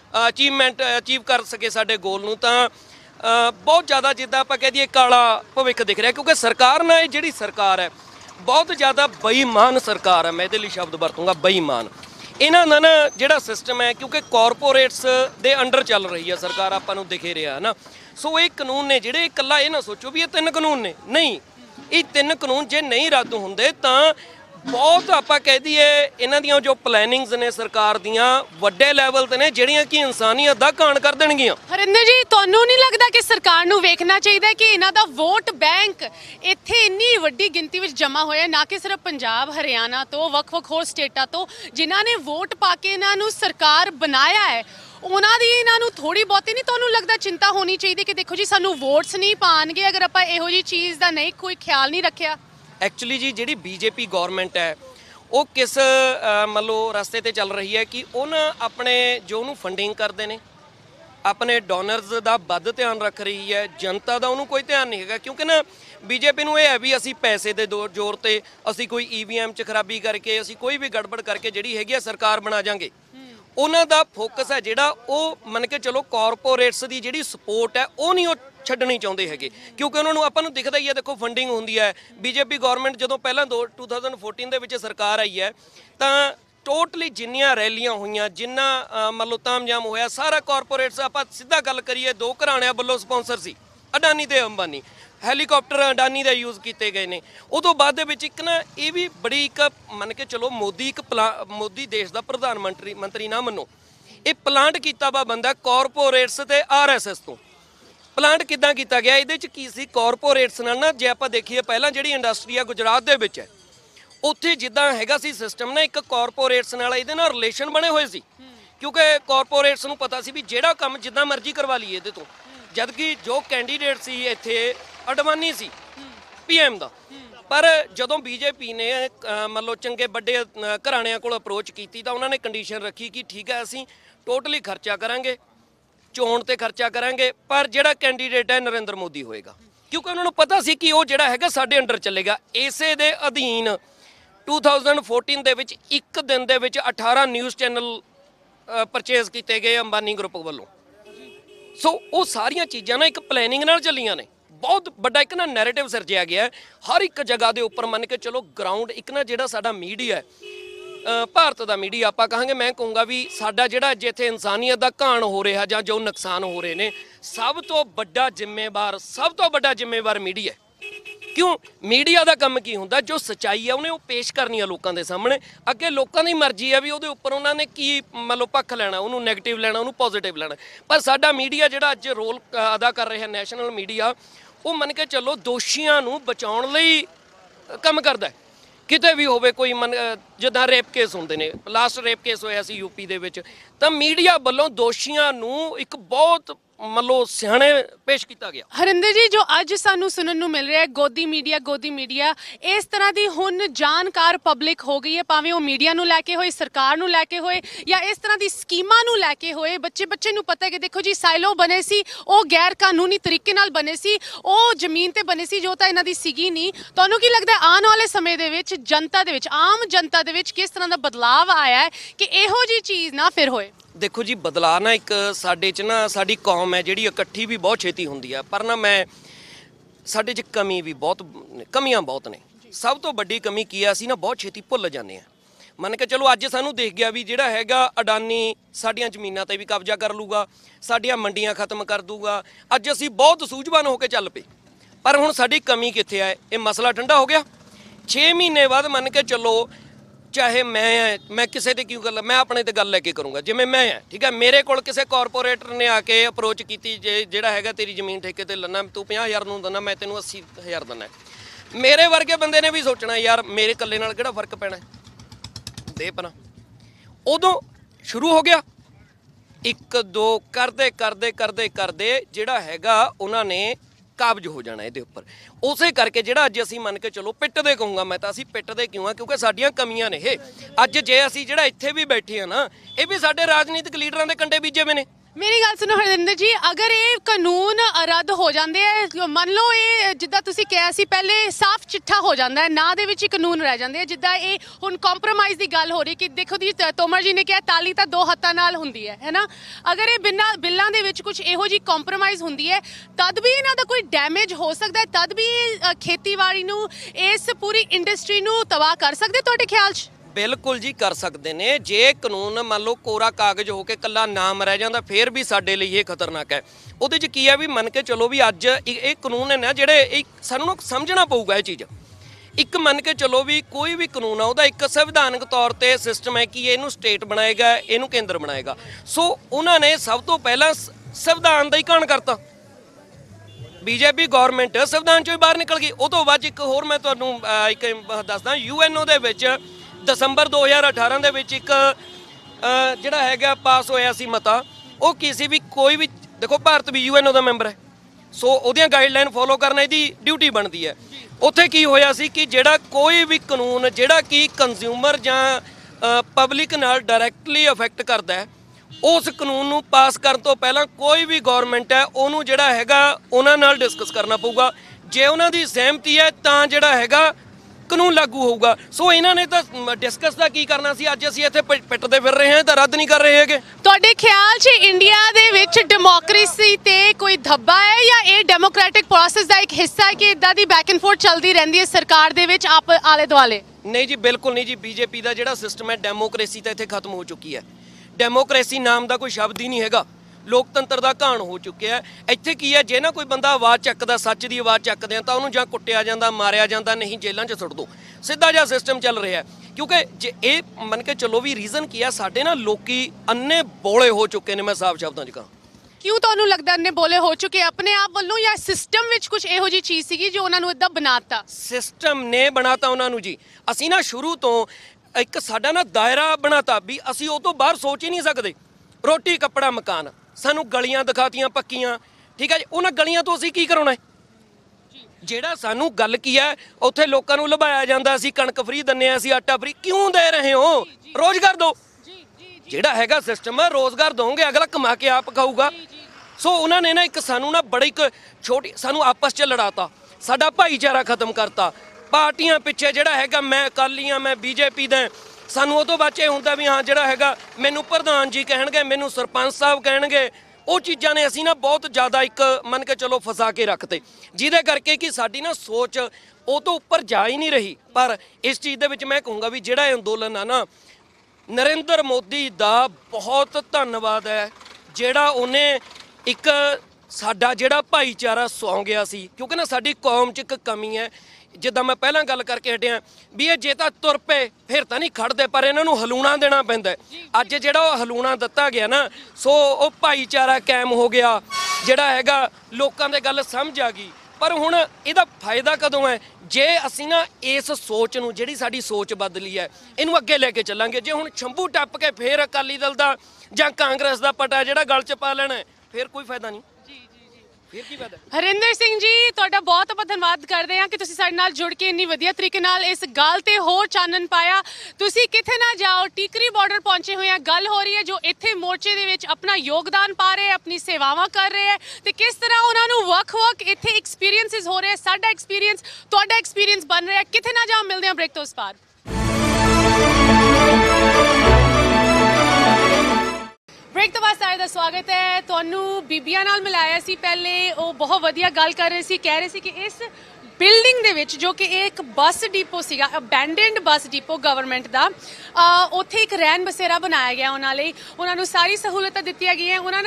ਅਚੀਵ ਕਰ ਸਕੇ ਸਾਡੇ ਗੋਲ ਨੂੰ, ਤਾਂ ਬਹੁਤ ਜ਼ਿਆਦਾ ਜਿੱਦਾਂ ਆਪਾਂ ਕਹਿ ਦਈਏ ਕਾਲਾ ਭਵਿੱਖ ਦਿਖ ਰਿਹਾ। ਕਿਉਂਕਿ ਸਰਕਾਰ ਨਾਲ ਇਹ ਜਿਹੜੀ ਸਰਕਾਰ ਹੈ ਬਹੁਤ ਜ਼ਿਆਦਾ ਬੇਈਮਾਨ ਸਰਕਾਰ ਹੈ। ਮੈਂ ਇਹਦੇ ਲਈ ਸ਼ਬਦ ਵਰਤੂੰਗਾ, ਬੇਈਮਾਨ। ਇਹਨਾਂ ਦਾ ਨਾ ਜਿਹੜਾ ਸਿਸਟਮ ਹੈ, ਕਿਉਂਕਿ ਕਾਰਪੋਰੇਟਸ ਦੇ ਅੰਡਰ ਚੱਲ ਰਹੀ ਹੈ ਸਰਕਾਰ, ਆਪਾਂ ਨੂੰ ਦਿਖੇ ਰਿਹਾ ਨਾ। ਸੋ ਇਹ ਕਾਨੂੰਨ ਨੇ ਜਿਹੜੇ, ਇਕੱਲਾ ਇਹ ਨਾ ਸੋਚੋ ਵੀ ਇਹ 3 ਕਾਨੂੰਨ ਨੇ, ਨਹੀਂ, ਇਹ 3 ਕਾਨੂੰਨ ਜੇ ਨਹੀਂ ਰੱਦ ਹੁੰਦੇ ਤਾਂ ਬਹੁਤ ਆਪਾਂ ਕਹਿ ਦਈਏ ਇਹਨਾਂ ਦੀਆਂ ਜੋ ਪਲੈਨਿੰਗਸ ਨੇ ਸਰਕਾਰ ਦੀਆਂ ਵੱਡੇ ਲੈਵਲ ਤੇ ਨੇ, ਜਿਹੜੀਆਂ ਕਿ ਇਨਸਾਨੀਅਤ ਦਾ ਘਾਣ ਕਰ ਦੇਣਗੀਆਂ। ਹਰਿੰਦਰ ਜੀ, ਤੁਹਾਨੂੰ ਨਹੀਂ ਲੱਗਦਾ ਕਿ ਸਰਕਾਰ ਨੂੰ ਵੇਖਣਾ ਚਾਹੀਦਾ ਕਿ ਇਹਨਾਂ ਦਾ ਵੋਟ ਬੈਂਕ ਇੱਥੇ ਇੰਨੀ ਵੱਡੀ ਗਿਣਤੀ ਵਿੱਚ ਜਮ੍ਹਾਂ ਹੋਇਆ, ਨਾ ਕਿ ਸਿਰਫ ਪੰਜਾਬ, ਹਰਿਆਣਾ ਤੋਂ, ਵੱਖ-ਵੱਖ ਹੋਰ ਸਟੇਟਾਂ ਤੋਂ, ਜਿਨ੍ਹਾਂ ਨੇ ਵੋਟ ਪਾ ਕੇ ਇਹਨਾਂ ਨੂੰ ਸਰਕਾਰ ਬਣਾਇਆ ਹੈ, ਉਹਨਾਂ ਦੀ ਇਹਨਾਂ ਨੂੰ ਥੋੜੀ ਬਹੁਤੀ ਨਹੀਂ ਤੁਹਾਨੂੰ ਲੱਗਦਾ ਚਿੰਤਾ ਹੋਣੀ ਚਾਹੀਦੀ ਕਿ ਦੇਖੋ ਜੀ ਸਾਨੂੰ ਵੋਟਸ ਨਹੀਂ ਪਾਣਗੇ ਅਗਰ ਆਪਾਂ ਇਹੋ ਜਿਹੀ ਚੀਜ਼ ਦਾ ਨਹੀਂ ਕੋਈ ਖਿਆਲ ਨਹੀਂ ਰੱਖਿਆ? ਐਕਚੁਅਲੀ ਜੀ ਜਿਹੜੀ ਬੀਜੇਪੀ ਗਵਰਨਮੈਂਟ ਹੈ ਉਹ ਕਿਸ ਮੰਨ ਲਓ ਰਸਤੇ ਤੇ ਚੱਲ ਰਹੀ ਹੈ ਕਿ ਉਹਨਾਂ ਆਪਣੇ ਜੋ ਉਹਨੂੰ ਫੰਡਿੰਗ ਕਰਦੇ ਨੇ, ਆਪਣੇ ਡੋਨਰਸ ਦਾ ਵੱਧ ਧਿਆਨ ਰੱਖ ਰਹੀ ਹੈ, ਜਨਤਾ ਦਾ ਉਹਨੂੰ ਕੋਈ ਧਿਆਨ ਨਹੀਂ ਹੈਗਾ। ਕਿਉਂਕਿ ਨਾ ਬੀਜੇਪੀ ਨੂੰ ਇਹ ਹੈ ਵੀ ਅਸੀਂ ਪੈਸੇ ਦੇ ਜ਼ੋਰ ਤੇ, ਅਸੀਂ ਕੋਈ EVM 'ਚ ਖਰਾਬੀ ਕਰਕੇ, ਅਸੀਂ ਕੋਈ ਵੀ ਗੜਬੜ ਕਰਕੇ ਜਿਹੜੀ ਹੈਗੀ ਆ ਸਰਕਾਰ ਬਣਾ ਜਾਾਂਗੇ। ਉਹਨਾਂ ਦਾ ਫੋਕਸ ਹੈ ਜਿਹੜਾ, ਉਹ ਮੰਨ ਕੇ ਚਲੋ ਕਾਰਪੋਰੇਟਸ ਦੀ ਜਿਹੜੀ ਸਪੋਰਟ ਹੈ ਉਹ ਨਹੀਂ ਉਹ ਛੱਡਣੀ ਚਾਹੁੰਦੇ ਹੈਗੇ, ਕਿਉਂਕਿ ਉਹਨਾਂ ਨੂੰ ਆਪਾਂ ਨੂੰ ਦਿਖਦਾ ਹੀ ਹੈ। ਦੇਖੋ ਫੰਡਿੰਗ ਹੁੰਦੀ ਹੈ। ਬੀਜੇਪੀ ਗਵਰਨਮੈਂਟ ਜਦੋਂ ਪਹਿਲਾਂ 2014 ਦੇ ਵਿੱਚ ਸਰਕਾਰ ਆਈ ਹੈ ਤਾਂ ਟੋਟਲੀ ਜਿੰਨੀਆਂ ਰੈਲੀਆਂ ਹੋਈਆਂ, ਜਿੰਨਾ ਮੰਨ ਲਓ ਤਾਮਝਾਮ ਹੋਇਆ, ਸਾਰਾ ਕਾਰਪੋਰੇਟਸ, ਆਪਾਂ ਸਿੱਧਾ ਗੱਲ ਕਰੀਏ, 2 ਘਰਾਣਿਆਂ ਵੱਲੋਂ ਸਪਾਂਸਰ ਸੀ, ਅਡਾਨੀ ਤੇ ਅੰਬਾਨੀ। ਹੈਲੀਕਾਪਟਰ ਅਡਾਨੀ ਦਾ ਯੂਜ਼ ਕੀਤੇ ਗਏ ਨੇ। ਉਦੋਂ ਬਾਅਦ ਦੇ ਵਿੱਚ ਇੱਕ ਨਾ ਇਹ ਵੀ ਬੜੀ ਇੱਕ ਮੰਨ ਕੇ ਚਲੋ ਮੋਦੀ ਦੇਸ਼ ਦਾ ਪ੍ਰਧਾਨ ਮੰਤਰੀ ਨਾ ਮੰਨੋ, ਇਹ ਪਲਾਂਟ ਕੀਤਾ ਵਾ ਬੰਦਾ ਕਾਰਪੋਰੇਟਸ ਤੇ RSS ਤੋਂ। ਪਲਾਂਟ ਕਿੱਦਾਂ ਕੀਤਾ ਗਿਆ, ਇਹਦੇ 'ਚ ਕੀ ਸੀ, ਕਾਰਪੋਰੇਟਸ ਨਾਲ ਨਾ, ਜੇ ਆਪਾਂ ਦੇਖੀਏ ਪਹਿਲਾਂ ਜਿਹੜੀ ਇੰਡਸਟਰੀ ਆ ਗੁਜਰਾਤ ਦੇ ਵਿੱਚ ਹੈ, ਉੱਥੇ ਜਿੱਦਾਂ ਹੈਗਾ ਸੀ ਸਿਸਟਮ ਨਾ, ਇੱਕ ਕਾਰਪੋਰੇਟਸ ਨਾਲ ਇਹਦੇ ਨਾਲ ਰਿਲੇਸ਼ਨ ਬਣੇ ਹੋਏ ਸੀ, ਕਿਉਂਕਿ ਕਾਰਪੋਰੇਟਸ ਨੂੰ ਪਤਾ ਸੀ ਵੀ ਜਿਹੜਾ ਕੰਮ ਜਿੱਦਾਂ ਮਰਜ਼ੀ ਕਰਵਾ ਲਈਏ ਇਹਦੇ ਤੋਂ। ਜਦਕਿ ਜੋ ਕੈਂਡੀਡੇਟ ਸੀ ਇੱਥੇ ਅਡਵਾਨੀ ਸੀ PM ਦਾ, ਪਰ ਜਦੋਂ ਬੀਜੇਪੀ ਨੇ ਮੰਨ ਲਓ ਚੰਗੇ ਵੱਡੇ ਘਰਾਣਿਆਂ ਕੋਲ ਅਪਰੋਚ ਕੀਤੀ ਤਾਂ ਉਹਨਾਂ ਨੇ ਕੰਡੀਸ਼ਨ ਰੱਖੀ ਕਿ ਠੀਕ ਹੈ ਅਸੀਂ ਟੋਟਲੀ ਖਰਚਾ ਕਰਾਂਗੇ, ਚੋਣ ਤੇ ਖਰਚਾ ਕਰਾਂਗੇ, ਪਰ ਜਿਹੜਾ ਕੈਂਡੀਡੇਟ ਹੈ ਨਰਿੰਦਰ ਮੋਦੀ ਹੋਏਗਾ, ਕਿਉਂਕਿ ਉਹਨਾਂ ਨੂੰ ਪਤਾ ਸੀ ਕਿ ਉਹ ਜਿਹੜਾ ਹੈਗਾ ਸਾਡੇ ਅੰਡਰ ਚੱਲੇਗਾ। ਇਸੇ ਦੇ ਅਧੀਨ 2014 ਦੇ ਵਿੱਚ ਇੱਕ ਦਿਨ ਦੇ ਵਿੱਚ 18 ਨਿਊਜ਼ ਚੈਨਲ ਪਰਚੇਜ਼ ਕੀਤੇ ਗਏ ਅੰਬਾਨੀ ਗਰੁੱਪ ਵੱਲੋਂ। ਸੋ ਉਹ ਸਾਰੀਆਂ ਚੀਜ਼ਾਂ ਨਾ ਇੱਕ ਪਲੈਨਿੰਗ ਨਾਲ ਚੱਲੀਆਂ ਨੇ। ਬਹੁਤ ਵੱਡਾ ਇੱਕ ਨਾ ਨੈਰੇਟਿਵ ਸਿਰਜਿਆ ਗਿਆ ਹਰ ਇੱਕ ਜਗ੍ਹਾ ਦੇ ਉੱਪਰ, ਮੰਨ ਕੇ ਚਲੋ ਗਰਾਊਂਡ ਇੱਕ ਨਾ ਜਿਹੜਾ ਸਾਡਾ ਮੀਡੀਆ ਹੈ, ਭਾਰਤ ਦਾ ਮੀਡੀਆ ਆਪਾਂ ਕਹਾਂਗੇ, ਮੈਂ ਕਹੂੰਗਾ ਵੀ ਸਾਡਾ ਜਿਹੜਾ ਜਿੱਥੇ ਇਨਸਾਨੀਅਤ ਦਾ ਘਾਣ ਹੋ ਰਿਹਾ ਜਾਂ ਜੋ ਨੁਕਸਾਨ ਹੋ ਰਹੇ ਨੇ, ਸਭ ਤੋਂ ਵੱਡਾ ਜ਼ਿੰਮੇਵਾਰ ਮੀਡੀਆ ਹੈ। ਕਿਉਂ? ਮੀਡੀਆ ਦਾ ਕੰਮ ਕੀ ਹੁੰਦਾ, ਜੋ ਸੱਚਾਈ ਹੈ ਉਹਨੇ ਉਹ ਪੇਸ਼ ਕਰਨੀ ਆ ਲੋਕਾਂ ਦੇ ਸਾਹਮਣੇ। ਅੱਗੇ ਲੋਕਾਂ ਦੀ ਮਰਜ਼ੀ ਹੈ ਵੀ ਉਹਦੇ ਉੱਪਰ ਉਹਨਾਂ ਨੇ ਕੀ ਮੰਨ ਲਓ ਪੱਖ ਲੈਣਾ, ਉਹਨੂੰ ਨੈਗੇਟਿਵ ਲੈਣਾ, ਉਹਨੂੰ ਪੋਜ਼ਿਟਿਵ ਲੈਣਾ। ਪਰ ਸਾਡਾ ਮੀਡੀਆ ਜਿਹੜਾ ਅੱਜ ਰੋਲ ਅਦਾ ਕਰ ਰਿਹਾ ਨੈਸ਼ਨਲ ਮੀਡੀਆ, ਉਹ ਮੰਨ ਕੇ ਚੱਲੋ ਦੋਸ਼ੀਆਂ ਨੂੰ ਬਚਾਉਣ ਲਈ ਕੰਮ ਕਰਦਾ ਹੈ। ਕਿਤੇ ਵੀ ਹੋਵੇ ਕੋਈ ਜਿੱਦਾਂ ਰੇਪ ਕੇਸ ਹੁੰਦੇ ਨੇ, ਲਾਸਟ ਰੇਪ ਕੇਸ ਹੋਇਆ ਸੀ UP ਦੇ ਵਿੱਚ, ਤਾਂ ਮੀਡੀਆ ਵੱਲੋਂ ਦੋਸ਼ੀਆਂ ਨੂੰ ਇੱਕ ਬਹੁਤ ਮੰਨ ਲਓ ਸਿਆਣੇ ਪੇਸ਼ ਕੀਤਾ ਗਿਆ। ਹਰਿੰਦਰ ਜੀ, ਜੋ ਅੱਜ ਸਾਨੂੰ ਸੁਣਨ ਨੂੰ ਮਿਲ ਰਿਹਾ ਹੈ ਗੋਦੀ ਮੀਡੀਆ, ਇਸ ਤਰ੍ਹਾਂ ਦੀ ਹੁਣ ਜਾਣਕਾਰ ਪਬਲਿਕ ਹੋ ਗਈ ਹੈ, ਭਾਵੇਂ ਉਹ ਮੀਡੀਆ ਨੂੰ ਲੈ ਕੇ ਹੋਏ, ਸਰਕਾਰ ਨੂੰ ਲੈ ਕੇ ਹੋਏ, ਜਾਂ ਇਸ ਤਰ੍ਹਾਂ ਦੀ ਸਕੀਮਾਂ ਨੂੰ ਲੈ ਕੇ ਹੋਏ। ਬੱਚੇ ਨੂੰ ਪਤਾ ਹੈ ਕਿ ਦੇਖੋ ਜੀ ਸਾਈਲੋ ਬਣੇ ਸੀ, ਉਹ ਗੈਰ ਕਾਨੂੰਨੀ ਤਰੀਕੇ ਨਾਲ ਬਣੇ ਸੀ, ਉਹ ਜ਼ਮੀਨ ਤੇ ਬਣੇ ਸੀ ਜੋ ਤਾਂ ਇਹਨਾਂ ਦੀ ਸੀਗੀ ਨਹੀਂ। ਤੁਹਾਨੂੰ ਕੀ ਲੱਗਦਾ ਆਉਣ ਵਾਲੇ ਸਮੇਂ ਦੇ ਵਿੱਚ ਆਮ ਜਨਤਾ ਦੇ ਵਿੱਚ ਕਿਸ ਤਰ੍ਹਾਂ ਦਾ ਬਦਲਾਵ ਆਇਆ ਹੈ ਕਿ ਇਹੋ ਜੀ ਚੀਜ਼ ਨਾ ਫਿਰ ਹੋਏ? ਦੇਖੋ ਜੀ, ਬਦਲਾਅ ਨਾ ਇੱਕ ਸਾਡੇ 'ਚ ਨਾ ਸਾਡੀ ਕੌਮ ਹੈ ਜਿਹੜੀ ਇਕੱਠੀ ਵੀ ਬਹੁਤ ਛੇਤੀ ਹੁੰਦੀ ਆ, ਪਰ ਨਾ ਸਾਡੇ 'ਚ ਕਮੀਆਂ ਬਹੁਤ ਨੇ। ਸਭ ਤੋਂ ਵੱਡੀ ਕਮੀ ਕੀ ਆ, ਅਸੀਂ ਨਾ ਬਹੁਤ ਛੇਤੀ ਭੁੱਲ ਜਾਂਦੇ ਆ। ਮੰਨ ਕੇ ਚਲੋ ਅੱਜ ਸਾਨੂੰ ਦੇਖ ਗਿਆ ਵੀ ਜਿਹੜਾ ਹੈਗਾ ਅਡਾਨੀ ਸਾਡੀਆਂ ਜ਼ਮੀਨਾਂ ਤੇ ਵੀ ਕਬਜ਼ਾ ਕਰ ਲੂਗਾ, ਸਾਡੀਆਂ ਮੰਡੀਆਂ ਖਤਮ ਕਰ ਦੂਗਾ। ਅੱਜ ਅਸੀਂ ਬਹੁਤ ਸੂਝਵਾਨ ਹੋ ਕੇ ਚੱਲ ਪਏ, ਪਰ ਹੁਣ ਸਾਡੀ ਕਮੀ ਕਿੱਥੇ ਆ? ਇਹ ਮਸਲਾ ਠੰਡਾ ਹੋ ਗਿਆ 6 ਮਹੀਨੇ ਬਾਅਦ। ਮੰਨ ਕੇ ਚਲੋ ਚਾਹੇ ਮੈਂ ਕਿਸੇ ਤੇ ਕਿਉਂ ਗੱਲ, ਮੈਂ ਆਪਣੇ ਤੇ ਗੱਲ ਲੈ ਕੇ ਕਰੂੰਗਾ। ਜਿਵੇਂ ਮੈਂ ਆ, ਠੀਕ ਹੈ, ਮੇਰੇ ਕੋਲ ਕਿਸੇ ਕਾਰਪੋਰੇਟਰ ਨੇ ਆ ਕੇ ਅਪਰੋਚ ਕੀਤੀ, ਜਿਹੜਾ ਹੈਗਾ ਤੇਰੀ ਜ਼ਮੀਨ ਠੇਕੇ ਤੇ ਲੈਣਾ, ਤੂੰ 50,000 ਨੂੰ ਦਿੰਦਾ, ਮੈਂ ਤੈਨੂੰ 80,000 ਦਿੰਦਾ। ਮੇਰੇ ਵਰਗੇ ਬੰਦੇ ਨੇ ਵੀ ਸੋਚਣਾ ਯਾਰ ਮੇਰੇ ਇਕੱਲੇ ਨਾਲ ਕਿਹੜਾ ਫਰਕ ਪੈਣਾ, ਦੇ ਪਨਾ। ਉਦੋਂ ਸ਼ੁਰੂ ਹੋ ਗਿਆ 1 2 ਕਰਦੇ ਜਿਹੜਾ ਹੈਗਾ ਉਹਨਾਂ ਨੇ ਕਾਬਜ ਹੋ ਜਾਣਾ ਇਹਦੇ ਉੱਪਰ। ਉਸੇ ਕਰਕੇ ਜਿਹੜਾ ਅੱਜ ਅਸੀਂ ਮੰਨ ਕੇ ਚਲੋ ਪਿੱਟਦੇ ਕਹੂੰਗਾ ਮੈਂ, ਤਾਂ ਅਸੀਂ ਪਿੱਟਦੇ ਕਿਉਂ ਆ? ਕਿਉਂਕਿ ਸਾਡੀਆਂ ਕਮੀਆਂ ਨੇ ਇਹ। ਅੱਜ ਜੇ ਅਸੀਂ ਜਿਹੜਾ ਇੱਥੇ ਵੀ ਬੈਠੇ ਆ ਨਾ, ਇਹ ਵੀ ਸਾਡੇ ਰਾਜਨੀਤਿਕ ਲੀਡਰਾਂ ਦੇ ਕੰਡੇ ਬੀਜੇ ਹੋਏ ਨੇ। ਮੇਰੀ ਗੱਲ ਸੁਣੋ ਹਰਿੰਦਰ ਜੀ, ਅਗਰ ਇਹ ਕਾਨੂੰਨ ਰੱਦ ਹੋ ਜਾਂਦੇ ਹੈ, ਮੰਨ ਲਓ ਇਹ ਜਿੱਦਾਂ ਤੁਸੀਂ ਕਿਹਾ ਸੀ ਪਹਿਲੇ ਸਾਫ਼ ਚਿੱਠਾ ਹੋ ਜਾਂਦਾ ਹੈ, ਨਾਂ ਦੇ ਵਿੱਚ ਹੀ ਕਾਨੂੰਨ ਰਹਿ ਜਾਂਦੇ ਆ, ਜਿੱਦਾਂ ਇਹ ਹੁਣ ਕੰਪਰੋਮਾਈਜ਼ ਦੀ ਗੱਲ ਹੋ ਰਹੀ ਕਿ ਦੇਖੋ ਜੀ ਤੋਮਰ ਜੀ ਨੇ ਕਿਹਾ ਤਾਲੀ ਤਾਂ 2 ਹੱਥਾਂ ਨਾਲ ਹੁੰਦੀ ਹੈ ਨਾ। ਅਗਰ ਇਹ ਬਿੱਲਾਂ ਦੇ ਵਿੱਚ ਕੁਝ ਇਹੋ ਜਿਹੀ ਕੰਪਰੋਮਾਈਜ਼ ਹੁੰਦੀ ਹੈ, ਤਦ ਵੀ ਇਹਨਾਂ ਦਾ ਕੋਈ ਡੈਮੇਜ ਹੋ ਸਕਦਾ ਹੈ, ਤਦ ਵੀ ਖੇਤੀਬਾੜੀ ਨੂੰ, ਇਸ ਪੂਰੀ ਇੰਡਸਟਰੀ ਨੂੰ ਤਬਾਹ ਕਰ ਸਕਦੇ ਤੁਹਾਡੇ ਖਿਆਲ 'ਚ? ਬਿਲਕੁਲ ਜੀ ਕਰ ਸਕਦੇ ਨੇ। ਜੇ ਕਾਨੂੰਨ ਮੰਨ ਲਓ ਕੋਰਾ ਕਾਗਜ਼ ਹੋ ਕੇ ਕੱਲਾ ਨਾਮ ਰਹਿ ਜਾਂਦਾ, ਫੇਰ ਵੀ ਸਾਡੇ ਲਈ ਇਹ ਖਤਰਨਾਕ ਹੈ। ਉਹਦੇ 'ਚ ਕੀ ਹੈ ਵੀ ਮੰਨ ਕੇ ਚਲੋ ਵੀ ਅੱਜ ਇਹ ਕਾਨੂੰਨ ਹੈ ਨਾ ਜਿਹੜੇ ਸਾਨੂੰ ਨਾ ਸਮਝਣਾ ਪਊਗਾ ਇਹ ਚੀਜ਼। ਇੱਕ ਮੰਨ ਕੇ ਚਲੋ ਵੀ ਕੋਈ ਵੀ ਕਾਨੂੰਨ ਆ ਉਹਦਾ ਇੱਕ ਸੰਵਿਧਾਨਕ ਤੌਰ ਤੇ ਸਿਸਟਮ ਹੈ ਕਿ ਇਹਨੂੰ ਸਟੇਟ ਬਣਾਏਗਾ, ਇਹਨੂੰ ਕੇਂਦਰ ਬਣਾਏਗਾ। ਸੋ ਉਹਨਾਂ ਨੇ ਸਭ ਤੋਂ ਪਹਿਲਾਂ ਸੰਵਿਧਾਨ ਦਾ ਹੀ ਘਾਣ ਕਰਤਾ। ਬੀਜੇਪੀ ਗਵਰਨਮੈਂਟ ਸੰਵਿਧਾਨ 'ਚੋਂ ਹੀ ਬਾਹਰ ਨਿਕਲ ਗਈ। ਉਹ ਤੋਂ ਬਾਅਦ ਇੱਕ ਹੋਰ ਮੈਂ ਤੁਹਾਨੂੰ ਇੱਕ ਦੱਸਦਾ, UNO ਦੇ ਵਿੱਚ ਦਸੰਬਰ 2018 ਦੇ ਵਿੱਚ ਇੱਕ ਜਿਹੜਾ ਹੈਗਾ ਪਾਸ ਹੋਇਆ ਸੀ ਮਤਾ। ਉਹ ਕਿਸੇ ਵੀ ਕੋਈ ਵੀ ਦੇਖੋ ਭਾਰਤ ਵੀ UNO ਦਾ ਮੈਂਬਰ ਹੈ, ਸੋ ਉਹਦੀਆਂ ਗਾਈਡਲਾਈਨ ਫੋਲੋ ਕਰਨਾ ਇਹਦੀ ਡਿਊਟੀ ਬਣਦੀ ਹੈ। ਉੱਥੇ ਕੀ ਹੋਇਆ ਸੀ ਕਿ ਜਿਹੜਾ ਕੋਈ ਵੀ ਕਾਨੂੰਨ ਜਿਹੜਾ ਕਿ ਕੰਜ਼ਿਊਮਰ ਜਾਂ ਪਬਲਿਕ ਨਾਲ ਡਾਇਰੈਕਟਲੀ ਅਫੈਕਟ ਕਰਦਾ ਹੈ, ਉਸ ਕਾਨੂੰਨ ਨੂੰ ਪਾਸ ਕਰਨ ਤੋਂ ਪਹਿਲਾਂ ਕੋਈ ਵੀ ਗਵਰਨਮੈਂਟ ਹੈ ਉਹਨੂੰ ਜਿਹੜਾ ਹੈਗਾ ਉਹਨਾਂ ਨਾਲ ਡਿਸਕਸ ਕਰਨਾ ਪਊਗਾ। ਜੇ ਉਹਨਾਂ ਦੀ ਸਹਿਮਤੀ ਹੈ ਤਾਂ ਜਿਹੜਾ ਹੈਗਾ ਕਾਨੂੰਨ ਲਾਗੂ ਹੋਊਗਾ। ਸੋ ਇਹਨਾਂ ਨੇ ਤਾਂ ਡਿਸਕਸ ਦਾ ਕੀ ਕਰਨਾ ਸੀ? ਅੱਜ ਅਸੀਂ ਇੱਥੇ ਪਿੱਟਦੇ ਫਿਰ ਰਹੇ ਹਾਂ ਤਾਂ ਰੱਦ ਨਹੀਂ ਕਰ ਰਹੇ ਹੈਗੇ। ਤੁਹਾਡੇ ਖਿਆਲ 'ਚ ਇੰਡੀਆ ਦੇ ਵਿੱਚ ਡੈਮੋਕ੍ਰੇਸੀ ਤੇ ਕੋਈ ਧੱਬਾ ਹੈ ਜਾਂ ਇਹ ਡੈਮੋਕ੍ਰੈਟਿਕ ਪ੍ਰੋਸੈਸ ਦਾ ਇੱਕ ਹਿੱਸਾ ਹੈ ਕਿ ਇਦਾਂ ਦੀ ਬੈਕ ਐਂਡ ਫੋਰਥ ਚੱਲਦੀ ਰਹਿੰਦੀ ਹੈ ਸਰਕਾਰ ਦੇ ਵਿੱਚ ਆਲੇ ਦੁਆਲੇ? ਨਹੀਂ ਜੀ, ਬਿਲਕੁਲ ਨਹੀਂ ਜੀ। ਬੀਜੇਪੀ ਦਾ ਜਿਹੜਾ ਸਿਸਟਮ ਹੈ, ਡੈਮੋਕ੍ਰੇਸੀ ਤਾਂ ਇੱਥੇ ਖਤਮ ਹੋ ਚੁੱਕੀ ਹੈ। ਡੈਮੋਕ੍ਰੇਸੀ ਨਾਮ ਦਾ ਕੋਈ ਸ਼ਬਦ ਹੀ ਨਹੀਂ ਹੈਗਾ। ਲੋਕਤੰਤਰ ਦਾ ਘਾਣ ਹੋ ਚੁੱਕਿਆ। ਇੱਥੇ ਕੀ ਹੈ, ਜੇ ਨਾ ਕੋਈ ਬੰਦਾ ਆਵਾਜ਼ ਚੱਕਦਾ, ਸੱਚ ਦੀ ਆਵਾਜ਼ ਚੱਕਦੇ ਆ, ਤਾਂ ਉਹਨੂੰ ਜਾਂ ਕੁੱਟਿਆ ਜਾਂਦਾ, ਮਾਰਿਆ ਜਾਂਦਾ, ਨਹੀਂ ਜੇਲ੍ਹਾਂ 'ਚ ਸੁੱਟ ਦੋ। ਸਿੱਧਾ ਜਿਹਾ ਸਿਸਟਮ ਚੱਲ ਰਿਹਾ। ਕਿਉਂਕਿ ਜੇ ਇਹ ਮੰਨ ਕੇ ਚਲੋ ਵੀ ਰੀਜ਼ਨ ਕੀ ਆ, ਸਾਡੇ ਨਾ ਲੋਕੀ ਅੰਨੇ ਬੋਲੇ ਹੋ ਚੁੱਕੇ ਨੇ। ਮੈਂ ਸਾਫ਼ ਸ਼ਬਦਾਂ 'ਚ ਕਹਾਂ, ਕਿਉਂ ਤੁਹਾਨੂੰ ਲੱਗਦਾ ਅੰਨੇ ਬੋਲੇ ਹੋ ਚੁੱਕੇ ਆਪਣੇ ਆਪ ਵੱਲੋਂ, ਜਾਂ ਸਿਸਟਮ ਵਿੱਚ ਕੁਝ ਇਹੋ ਜਿਹੀ ਚੀਜ਼ ਸੀਗੀ ਜੋ ਉਹਨਾਂ ਨੂੰ ਇਦਾਂ ਬਣਾਤਾ? ਸਿਸਟਮ ਨੇ ਬਣਾਤਾ ਉਹਨਾਂ ਨੂੰ ਜੀ। ਅਸੀਂ ਨਾ ਸ਼ੁਰੂ ਤੋਂ ਇੱਕ ਸਾਡਾ ਨਾ ਦਾਇਰਾ ਬਣਾਤਾ ਵੀ ਅਸੀਂ ਉਹ ਤੋਂ ਬਾਹਰ ਸੋਚ ਹੀ ਨਹੀਂ ਸਕਦੇ। ਰੋਟੀ ਕੱਪੜਾ ਮਕਾਨ, ਸਾਨੂੰ ਗਲੀਆਂ ਦਿਖਾਤੀਆਂ ਪੱਕੀਆਂ, ਠੀਕ ਹੈ ਜੀ। ਉਹਨਾਂ ਗਲੀਆਂ ਤੋਂ ਅਸੀਂ ਕੀ ਕਰਾਉਣਾ ਹੈ? ਜਿਹੜਾ ਸਾਨੂੰ ਗੱਲ ਕੀ ਹੈ, ਉੱਥੇ ਲੋਕਾਂ ਨੂੰ ਲੁਭਾਇਆ ਜਾਂਦਾ ਅਸੀਂ ਕਣਕ ਫਰੀ ਦਿੰਦੇ ਆ, ਅਸੀਂ ਆਟਾ ਫਰੀ ਕਿਉਂ ਦੇ ਰਹੇ ਹੋ? ਰੋਜ਼ਗਾਰ ਦਿਓ। ਜਿਹੜਾ ਹੈਗਾ ਸਿਸਟਮ ਹੈ, ਰੋਜ਼ਗਾਰ ਦੋਗੇ, ਅਗਲਾ ਕਮਾ ਕੇ ਆਪ ਖਾਊਗਾ। ਸੋ ਉਹਨਾਂ ਨੇ ਨਾ ਇੱਕ ਸਾਨੂੰ ਨਾ ਬੜੀ ਇੱਕ ਛੋਟੀ ਸਾਨੂੰ ਆਪਸ 'ਚ ਲੜਾਤਾ, ਸਾਡਾ ਭਾਈਚਾਰਾ ਖਤਮ ਕਰਤਾ। ਪਾਰਟੀਆਂ ਪਿੱਛੇ ਜਿਹੜਾ ਹੈਗਾ ਮੈਂ ਅਕਾਲੀ ਹਾਂ, ਮੈਂ BJP ਦਾ, ਸਾਨੂੰ ਉਹ ਤੋਂ ਬਾਅਦ ਇਹ ਹੁੰਦਾ ਵੀ ਹਾਂ ਜਿਹੜਾ ਹੈਗਾ ਮੈਨੂੰ ਪ੍ਰਧਾਨ ਜੀ ਕਹਿਣਗੇ, ਮੈਨੂੰ ਸਰਪੰਚ ਸਾਹਿਬ ਕਹਿਣਗੇ। ਉਹ ਚੀਜ਼ਾਂ ਨੇ ਅਸੀਂ ਨਾ ਬਹੁਤ ਜ਼ਿਆਦਾ ਇੱਕ ਮੰਨ ਕੇ ਚਲੋ ਫਸਾ ਕੇ ਰੱਖਤੇ, ਜਿਹਦੇ ਕਰਕੇ ਕਿ ਸਾਡੀ ਨਾ ਸੋਚ ਉਹ ਤੋਂ ਉੱਪਰ ਜਾ ਹੀ ਨਹੀਂ ਰਹੀ। ਪਰ ਇਸ ਚੀਜ਼ ਦੇ ਵਿੱਚ ਮੈਂ ਕਹੂੰਗਾ ਵੀ ਜਿਹੜਾ ਇਹ ਅੰਦੋਲਨ ਆ ਨਾ, ਨਰਿੰਦਰ ਮੋਦੀ ਦਾ ਬਹੁਤ ਧੰਨਵਾਦ ਹੈ, ਜਿਹੜਾ ਉਹਨੇ ਇੱਕ ਸਾਡਾ ਜਿਹੜਾ ਭਾਈਚਾਰਾ ਸੌਂ ਗਿਆ ਸੀ। ਕਿਉਂਕਿ ਨਾ ਸਾਡੀ ਕੌਮ 'ਚ ਇੱਕ ਕਮੀ ਹੈ, ਜਿੱਦਾਂ ਮੈਂ ਪਹਿਲਾਂ ਗੱਲ ਕਰਕੇ ਹਟਿਆ ਵੀ ਇਹ ਜੇ ਤਾਂ ਤੁਰ ਪਏ ਫਿਰ ਤਾਂ ਨਹੀਂ ਖੜਦੇ, ਪਰ ਇਹਨਾਂ ਨੂੰ ਹਲੂਣਾ ਦੇਣਾ ਪੈਂਦਾ। ਅੱਜ ਜਿਹੜਾ ਉਹ ਹਲੂਣਾ ਦਿੱਤਾ ਗਿਆ ਨਾ, ਸੋ ਉਹ ਭਾਈਚਾਰਾ ਕਾਇਮ ਹੋ ਗਿਆ, ਜਿਹੜਾ ਹੈਗਾ ਲੋਕਾਂ ਦੇ ਗੱਲ ਸਮਝ ਆ ਗਈ। ਪਰ ਹੁਣ ਇਹਦਾ ਫਾਇਦਾ ਕਦੋਂ ਹੈ? ਜੇ ਅਸੀਂ ਨਾ ਇਸ ਸੋਚ ਨੂੰ, ਜਿਹੜੀ ਸਾਡੀ ਸੋਚ ਬਦਲੀ ਹੈ, ਇਹਨੂੰ ਅੱਗੇ ਲੈ ਕੇ ਚੱਲਾਂਗੇ। ਜੇ ਹੁਣ ਸ਼ੰਭੂ ਟੱਪ ਕੇ ਫੇਰ ਅਕਾਲੀ ਦਲ ਦਾ ਜਾਂ ਕਾਂਗਰਸ ਦਾ ਪਟਾ ਜਿਹੜਾ ਗਲ 'ਚ ਪਾ ਲੈਣਾ, ਫਿਰ ਕੋਈ ਫਾਇਦਾ ਨਹੀਂ। ਫਿਰ ਕੀ ਫਾਇਦਾ? ਹਰਿੰਦਰ ਸਿੰਘ ਜੀ, ਤੁਹਾਡਾ ਬਹੁਤ ਬਹੁਤ ਧੰਨਵਾਦ ਕਰਦੇ ਹਾਂ ਕਿ ਤੁਸੀਂ ਸਾਡੇ ਨਾਲ ਜੁੜ ਕੇ ਇੰਨੀ ਵਧੀਆ ਤਰੀਕੇ ਨਾਲ ਇਸ ਗੱਲ ਤੇ ਹੋਰ ਚਾਨਣ ਪਾਇਆ। ਤੁਸੀਂ ਕਿੱਥੇ ਨਾ ਜਾਓ, ਟੀਕਰੀ ਬਾਰਡਰ ਪਹੁੰਚੇ ਹੋਏ ਆ। ਗੱਲ ਹੋ ਰਹੀ ਹੈ ਜੋ ਇੱਥੇ ਮੋਰਚੇ ਦੇ ਵਿੱਚ ਆਪਣਾ ਯੋਗਦਾਨ ਪਾ ਰਹੇ, ਆਪਣੀ ਸੇਵਾਵਾਂ ਕਰ ਰਹੇ ਹੈ ਤੇ ਕਿਸ ਤਰ੍ਹਾਂ ਉਹਨਾਂ ਨੂੰ ਵੱਖ-ਵੱਖ ਇੱਥੇ ਐਕਸਪੀਰੀਐਂਸਿਸ ਹੋ ਰਹੇ। ਸਾਡਾ ਐਕਸਪੀਰੀਐਂਸ ਤੁਹਾਡਾ ਐਕਸਪੀਰੀਐਂਸ ਬਣ ਰਿਹਾ। ਕਿੱਥੇ ਨਾ ਜਾਓ, ਮਿਲਦੇ ਹਾਂ ਬ੍ਰੇਕ ਤੋਂ ਉਸ ਪਾਰ। ਬ੍ਰੇਕ ਤੋਂ ਬਾਅਦ ਸਾਰੇ ਦਾ ਸਵਾਗਤ ਹੈ। ਤੁਹਾਨੂੰ ਬੀਬੀਆਂ ਨਾਲ ਮਿਲਾਇਆ ਸੀ ਪਹਿਲੇ, ਉਹ ਬਹੁਤ ਵਧੀਆ ਗੱਲ ਕਰ ਰਹੇ ਸੀ, ਕਹਿ ਰਹੇ ਸੀ ਕਿ ਇਸ ਬਿਲਡਿੰਗ ਦੇ ਵਿੱਚ ਜੋ ਕਿ ਇੱਕ ਬੱਸ ਡਿਪੋ ਸੀਗਾ, ਅਬੈਂਡਨਡ ਬੱਸ ਡਿਪੋ ਗਵਰਨਮੈਂਟ ਦਾ, ਉੱਥੇ ਇੱਕ ਰੈਨ ਬਸੇਰਾ ਬਣਾਇਆ ਗਿਆ ਉਹਨਾਂ ਲਈ। ਉਹਨਾਂ ਨੂੰ ਸਾਰੀ ਸਹੂਲਤਾਂ ਦਿੱਤੀਆਂ ਗਈਆਂ। ਉਹਨਾਂ